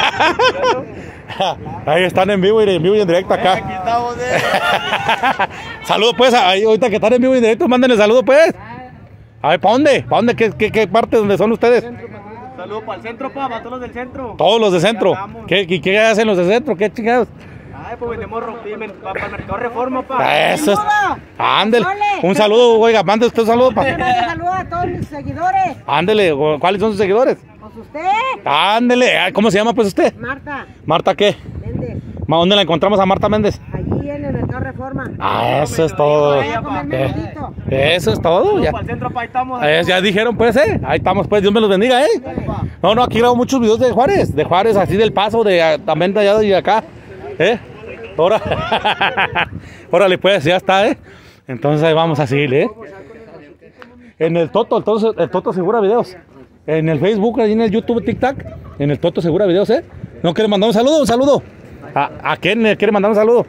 Ahí están en vivo y en vivo y en directo acá. Aquí estamos, eh. Saludos pues, ahí, ahorita que están en vivo y en directo, mándenle saludos pues. A ver, ¿para dónde? ¿Para dónde? ¿Qué, qué, qué parte donde son ustedes? Saludos para el centro, pa, para todos los del centro. Todos los de centro. ¿Qué, qué, qué hacen los de centro? ¿Qué chingados? Ay, pues vendemos rompime para el mercado Reforma, pa. Eso es. Ándele. Un saludo, oiga, mande usted un saludo. Pa. Un saludo a todos mis seguidores. Ándele, ¿cuáles son sus seguidores? Pues usted, Ándele, ¿cómo se llama pues usted? Marta ¿Marta qué? Méndez, ¿Dónde la encontramos a Marta Méndez? allí en el mercado Reforma. Ah, eso es todo. Voy a comerme Eh, bonito. Eso es todo. Ya, Para el centro, pa, ahí estamos. Eh, ya dijeron pues, eh. Ahí estamos pues, Dios me los bendiga, eh. No, no, aquí grabo muchos videos de Juárez. De Juárez, así del Paso, de ah, también de allá y de acá. Eh. Ahora. Órale pues, ya está, eh. Entonces ahí vamos a seguir, eh. En el Toto, el Toto, el Toto Segura Videos. En el Facebook, ahí en el YouTube, TikTok, en el Toto Segura Videos, ¿eh? ¿No quiere mandar un saludo? Un saludo. ¿A, a quién le quiere mandar un saludo?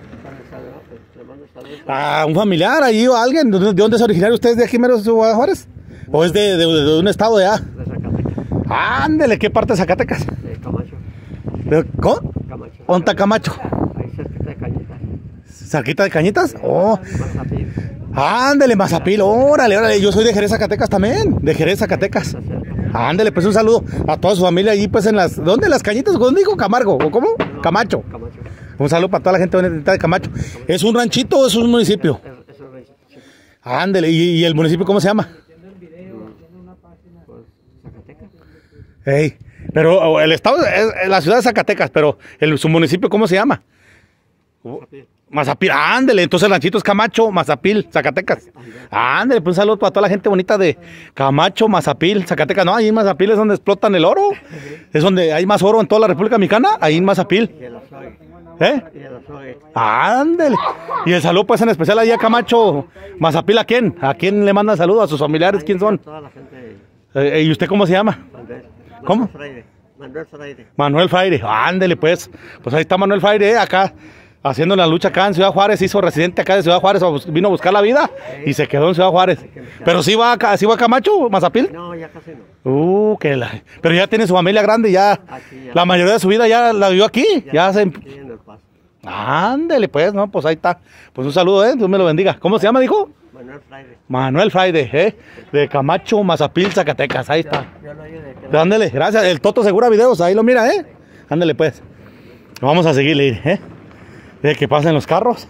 A un familiar ahí o a alguien. ¿De dónde es originario usted? ¿Es de aquí mero de Ciudad Juárez? ¿O es de, de, de un estado de allá? De Zacatecas. Ándele, ¿qué parte de Zacatecas? De Camacho. ¿De ¿Cómo? Camacho. ¿Onta Camacho? Ahí cerquita de Cañitas. ¿Cerquita de Cañitas? Oh. Mazapil. Ándele, Mazapil, órale, órale. Yo soy de Jerez, Zacatecas también. De Jerez, Zacatecas. Ándele, pues un saludo a toda su familia allí, pues en las... ¿Dónde? ¿Las Cañitas? ¿Dónde dijo? ¿Camargo? ¿O cómo? Camacho. Camacho. Un saludo para toda la gente de Camacho. ¿Es un ranchito o es un municipio? Es, es un ranchito. Ándele, ¿y, y el municipio cómo se llama? Pues Zacatecas. Ey, pero el estado es la ciudad de Zacatecas, pero el, su municipio ¿cómo se llama? Mazapil. Mazapil, ándele, entonces el ranchito es Camacho, Mazapil, Zacatecas. Ándele, pues un saludo para toda la gente bonita de Camacho, Mazapil, Zacatecas. No, ahí en Mazapil es donde explotan el oro. Es donde hay más oro en toda la República Mexicana, ahí en Mazapil. Y el azogue. ¿Eh? Y el azogue. Ándele. Y el saludo pues en especial ahí a Camacho, Mazapil, ¿a quién? ¿A quién le manda el saludo? ¿A sus familiares? ¿Quién son? Toda la gente. Eh, ¿Y usted cómo se llama? Manuel. ¿Cómo? Fraire. Manuel Fraire. Manuel Fraire, ándele pues. Pues ahí está Manuel Fraire, eh, acá, haciendo la lucha acá en Ciudad Juárez, hizo residente acá de Ciudad Juárez, vino a buscar la vida y se quedó en Ciudad Juárez. Pero sí va a, sí va a Camacho, Mazapil. No, ya casi no. Uh, que la... Pero ya tiene su familia grande, ya, Aquí, ya. la mayoría de su vida ya la vivió aquí, ya, Ya, se... aquí en El Paso. Ándele pues, no, pues ahí está. Pues un saludo, eh, Dios me lo bendiga. ¿Cómo se llama, dijo? Manuel Fraire. Manuel Fraire, eh, de Camacho, Mazapil, Zacatecas, ahí está. Yo lo oí de Ándele, gracias. El Toto Segura Videos, ahí lo mira, ¿eh? Ándele, pues. Vamos a seguirle, ¿eh? De que pasen los carros.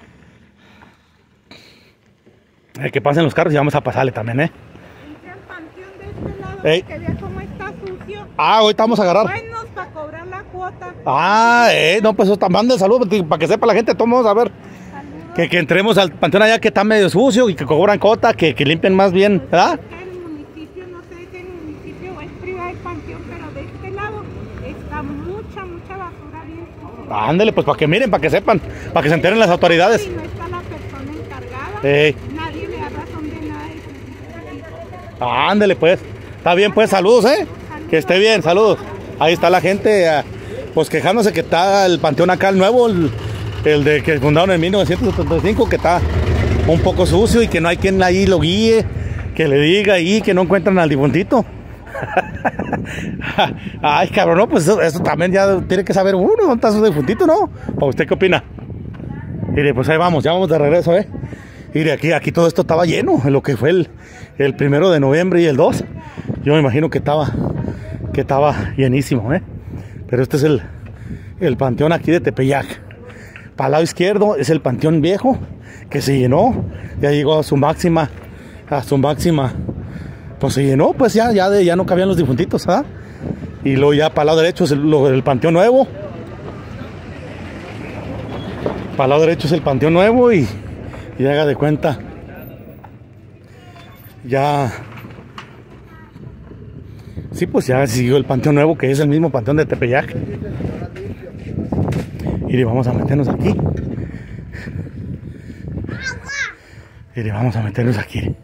De que pasen los carros y vamos a pasarle también, ¿eh? Entre el panteón de este lado, Ey. que vea cómo está sucio. Ah, ahorita vamos a agarrar. Buenos para cobrar la cuota. Ah, eh, no, pues está, manda el saludo para que sepa la gente. Todos vamos a ver. Que, que entremos al panteón allá que está medio sucio y que cobran cota, que, que limpien más bien, ¿verdad? El municipio, no sé si el municipio o es privado el panteón, pero de este lado está mucha, mucha basura bien sucia. Ándele, pues para que miren, para que sepan, para que se enteren las autoridades. Si no está la persona encargada, Ey. nadie le da razón de nada de eso. Ándele, pues. Está bien, pues, saludos, ¿eh? Que esté bien, saludos. Ahí está la gente, eh, pues quejándose que está el panteón acá, el nuevo, el, el de que fundaron en mil novecientos setenta y cinco, que está un poco sucio y que no hay quien ahí lo guíe, que le diga ahí que no encuentran al difuntito. Ay, cabrón, no, pues eso, eso también ya tiene que saber uno, ¿dónde está su difuntito, no? ¿O usted qué opina? Mire, pues ahí vamos, ya vamos de regreso, ¿eh? Mire, aquí, aquí todo esto estaba lleno, lo que fue el, el primero de noviembre y el dos. Yo me imagino que estaba, que estaba llenísimo, ¿eh? Pero este es el, el panteón aquí de Tepeyac. Para el lado izquierdo es el panteón viejo, que se llenó, ya llegó a su máxima, a su máxima, pues se llenó, pues ya, ya, de, ya no cabían los difuntitos, ¿ah? Y luego ya para el lado derecho es el, lo, el panteón nuevo. Para el lado derecho es el panteón nuevo y, y haga de cuenta, ya, sí, pues ya siguió el panteón nuevo, que es el mismo panteón de Tepeyac. Y le vamos a meternos aquí. Y le vamos a meternos aquí.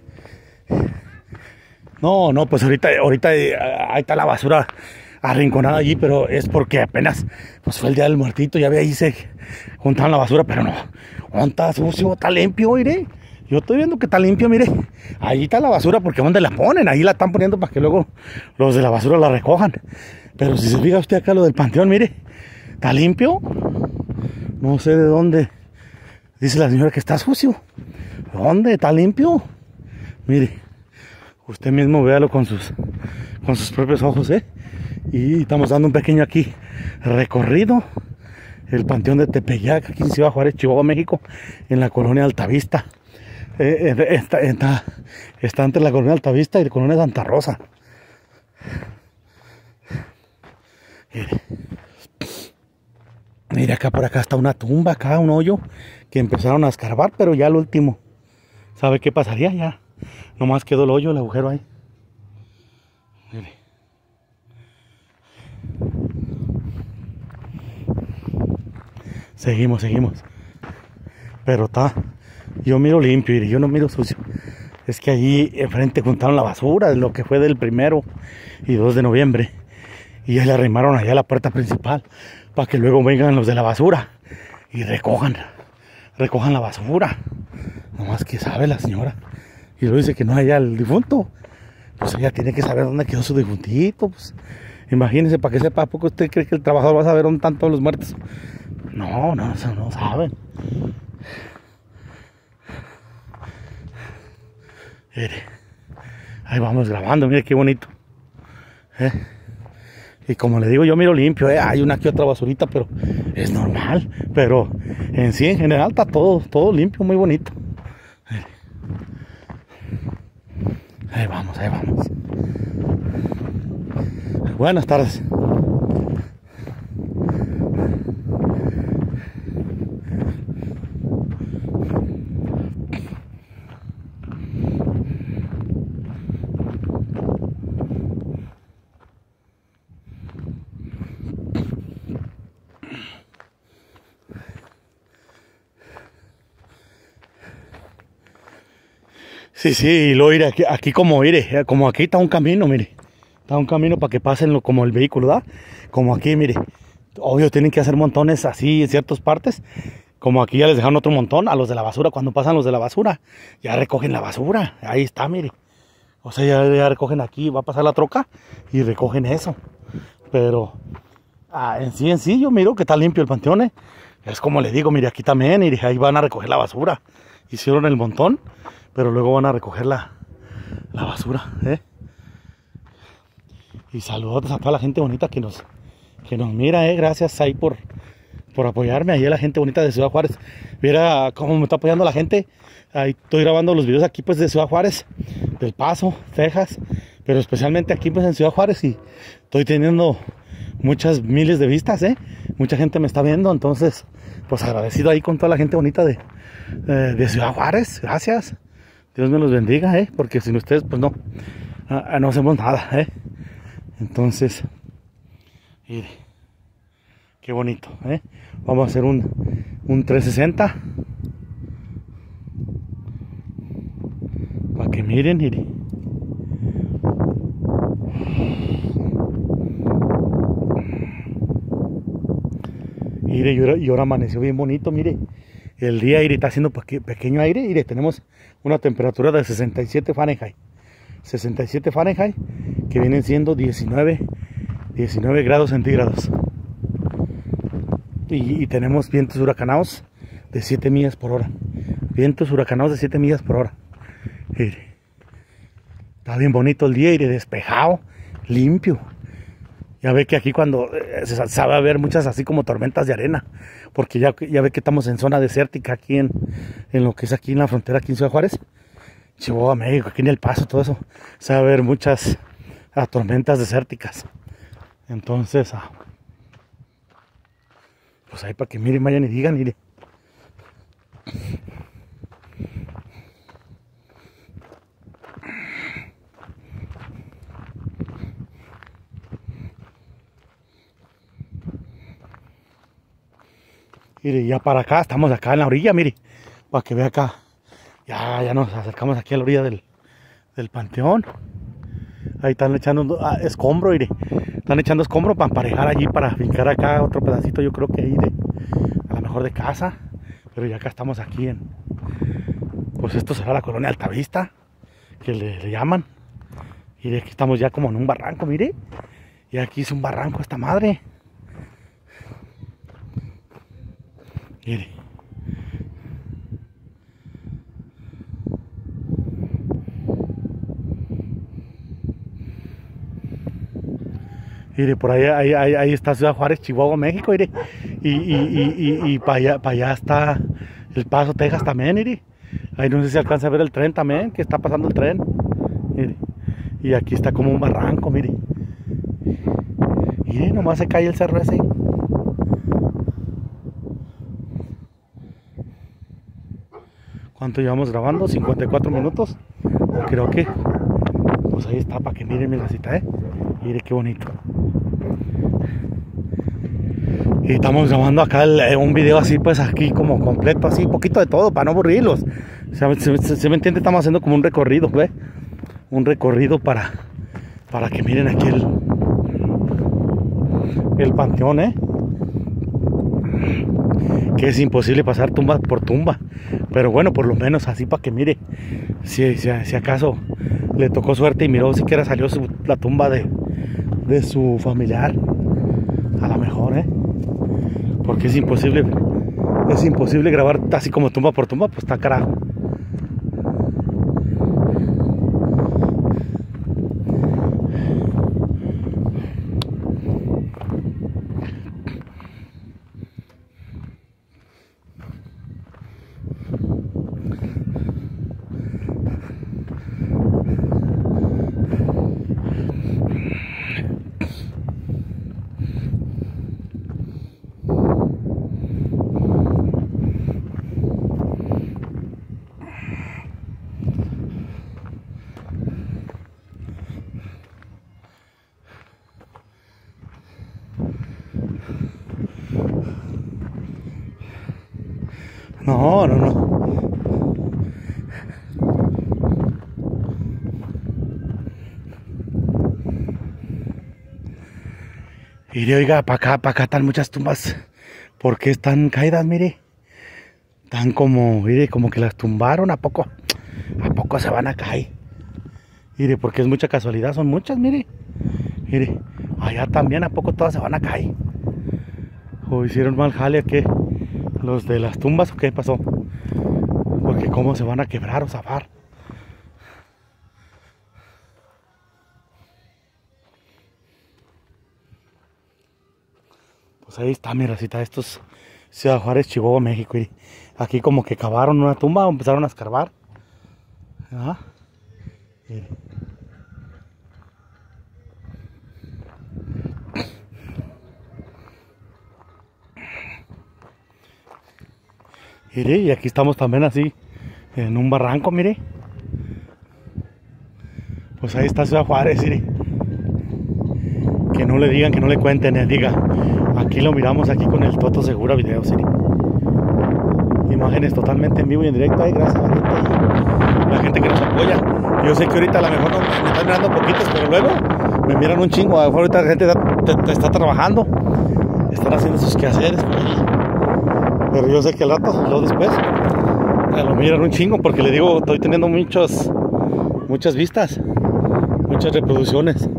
No, no, pues ahorita, ahorita eh, ahí está la basura arrinconada allí, pero es porque apenas pues fue el día del muertito, ya ve ahí se juntaron la basura, pero no. ¿Dónde está sucio? Está limpio, mire. Yo estoy viendo que está limpio, mire. Ahí está la basura, porque ¿dónde la ponen? Ahí la están poniendo para que luego los de la basura la recojan. Pero si se fija usted acá lo del panteón, mire. ¿Está limpio? No sé de dónde. Dice la señora que está sucio. ¿Dónde? ¿Está limpio? Mire. Usted mismo véalo con sus, con sus propios ojos, ¿eh? Y estamos dando un pequeño aquí recorrido. El panteón de Tepeyac, aquí en Ciudad Juárez, Chihuahua, México. En la colonia Altavista. Eh, está, está, está entre la colonia Altavista y la colonia Santa Rosa. Mire. Mire, acá por acá está una tumba, acá un hoyo que empezaron a escarbar, pero ya el último, ¿sabe qué pasaría? Ya nomás quedó el hoyo, el agujero ahí. Mire. Seguimos, seguimos. Pero está, yo miro limpio y yo no miro sucio. Es que allí enfrente juntaron la basura, lo que fue del primero y dos de noviembre. Y ya le arrimaron allá a la puerta principal para que luego vengan los de la basura y recojan, recojan la basura. Nomás que sabe la señora. Y luego dice que no haya el difunto. Pues ella tiene que saber dónde quedó su difuntito. Pues imagínense, para que sepa, ¿a poco usted cree que el trabajador va a saber dónde están todos los muertos? No, no, eso no saben. Mire, ahí vamos grabando, mire qué bonito. ¿Eh? Y como le digo, yo miro limpio, ¿eh? Hay una que otra basurita, pero es normal. Pero en sí, en general, está todo, todo limpio, muy bonito. Mire. Ahí vamos, ahí vamos. Buenas tardes. Sí, sí, y luego ir aquí, aquí como mire, como aquí está un camino, mire. Está un camino para que pasen lo, como el vehículo, ¿da? Como aquí, mire. Obvio tienen que hacer montones así en ciertas partes. Como aquí ya les dejaron otro montón a los de la basura. Cuando pasan los de la basura, ya recogen la basura. Ahí está, mire. O sea, ya, ya recogen aquí, va a pasar la troca y recogen eso. Pero ah, en sí, en sí, yo miro que está limpio el panteón, ¿eh? Es como le digo, mire, aquí también, mire, ahí van a recoger la basura. Hicieron el montón, pero luego van a recoger la, la basura, ¿eh? Y saludos a toda la gente bonita que nos, que nos mira, ¿eh? Gracias ahí por, por apoyarme. Ahí a la gente bonita de Ciudad Juárez. Mira cómo me está apoyando la gente. Ahí estoy grabando los videos aquí pues de Ciudad Juárez, del Paso, Texas, pero especialmente aquí pues en Ciudad Juárez, y estoy teniendo muchas miles de vistas, ¿eh? Mucha gente me está viendo, entonces pues agradecido ahí con toda la gente bonita de, eh, de Ciudad Juárez. Gracias. Dios me los bendiga, ¿eh? Porque sin ustedes pues no, no hacemos nada, ¿eh? Entonces, mire, qué bonito, ¿eh? Vamos a hacer un, un trescientos sesenta para que miren, mire. Mire, y ahora, y ahora amaneció bien bonito, mire. El día, mire, está haciendo peque, pequeño aire, mire, tenemos una temperatura de sesenta y siete Fahrenheit. sesenta y siete Fahrenheit, que vienen siendo diecinueve, diecinueve grados centígrados. Y, y tenemos vientos huracanados de siete millas por hora. Vientos huracanados de siete millas por hora. Mire. Está bien bonito el día, y despejado, limpio. Ya ve que aquí cuando eh, se sabe ver muchas así como tormentas de arena, porque ya, ya ve que estamos en zona desértica aquí en, en lo que es aquí en la frontera, aquí en Ciudad Juárez. Chihuahua, México, aquí en El Paso, todo eso, se va a ver muchas ah, tormentas desérticas. Entonces, ah, pues ahí para que miren, vayan y digan, mire. Mire, ya para acá, estamos acá en la orilla, mire, para que vea acá. Ya, ya nos acercamos aquí a la orilla del, del panteón. Ahí están echando ah, escombro, mire. Están echando escombro para emparejar allí, para fincar acá otro pedacito, yo creo que ahí de, a lo mejor de casa. Pero ya acá estamos aquí en, pues esto será la colonia Altavista, que le, le llaman. Mire, aquí estamos ya como en un barranco, mire. Y aquí es un barranco esta madre. Mire. Mire, por ahí, ahí, ahí, ahí está Ciudad Juárez, Chihuahua, México, mire. Y, y, y, y, y para allá, para allá está El Paso, Texas también, mire. Ahí no sé si alcanza a ver el tren también, que está pasando el tren. Mire. Y aquí está como un barranco, mire. Mire, nomás se cae el cerro ese. ¿Cuánto llevamos grabando? cincuenta y cuatro minutos. Creo que. Pues ahí está, para que miren mi casita, ¿eh? Mire qué bonito. Y estamos grabando acá el, eh, un video así, pues aquí como completo, así, poquito de todo, para no aburrirlos. O sea, se, se, se me entiende, estamos haciendo como un recorrido, ¿ve? Un recorrido para, para que miren aquí el, el panteón, ¿eh? Que es imposible pasar tumba por tumba. Pero bueno, por lo menos así para que mire. Si, si, si acaso le tocó suerte y miró siquiera salió su, la tumba de, de su familiar. A lo mejor, ¿eh? Porque es imposible. Es imposible grabar así como tumba por tumba. Pues está carajo. No, no, no. Y oiga, para acá, para acá están muchas tumbas. ¿Por qué están caídas? Mire. Están como, mire, como que las tumbaron. ¿A poco? ¿A poco se van a caer? Mire, porque es mucha casualidad, son muchas, mire. Mire, allá también, ¿a poco todas se van a caer? ¿O hicieron mal jale a qué? ¿Los de las tumbas o qué pasó? Porque cómo se van a quebrar o zafar. Pues ahí está mi racita. Esto es Ciudad Juárez, Chihuahua, México. Y aquí como que cavaron una tumba o empezaron a escarbar. ¿Ah? Mire. Mire, y aquí estamos también así, en un barranco, mire. Pues ahí está Ciudad Juárez, mire. Que no le digan, que no le cuenten, eh, diga. Aquí lo miramos aquí con el Toto Segura Videos, mire. Imágenes totalmente en vivo y en directo. Ay, gracias a la gente, la gente que nos apoya. Yo sé que ahorita a lo mejor no, me están mirando poquitos, pero luego me miran un chingo. A lo mejor ahorita la gente está, está trabajando, están haciendo sus quehaceres por ahí. Pero yo sé que al rato, luego después, me lo miran un chingo porque le digo, estoy teniendo muchos, muchas vistas, muchas reproducciones.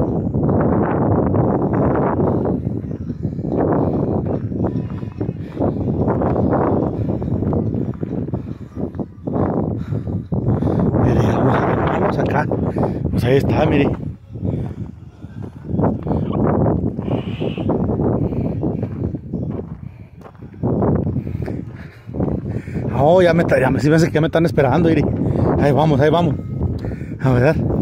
Mire, vamos a ver, hermanos, acá, pues ahí está, mire. Oh, ya me, ya me, sí me hace que ya me están esperando, Iri. Ahí vamos, ahí vamos. A ver.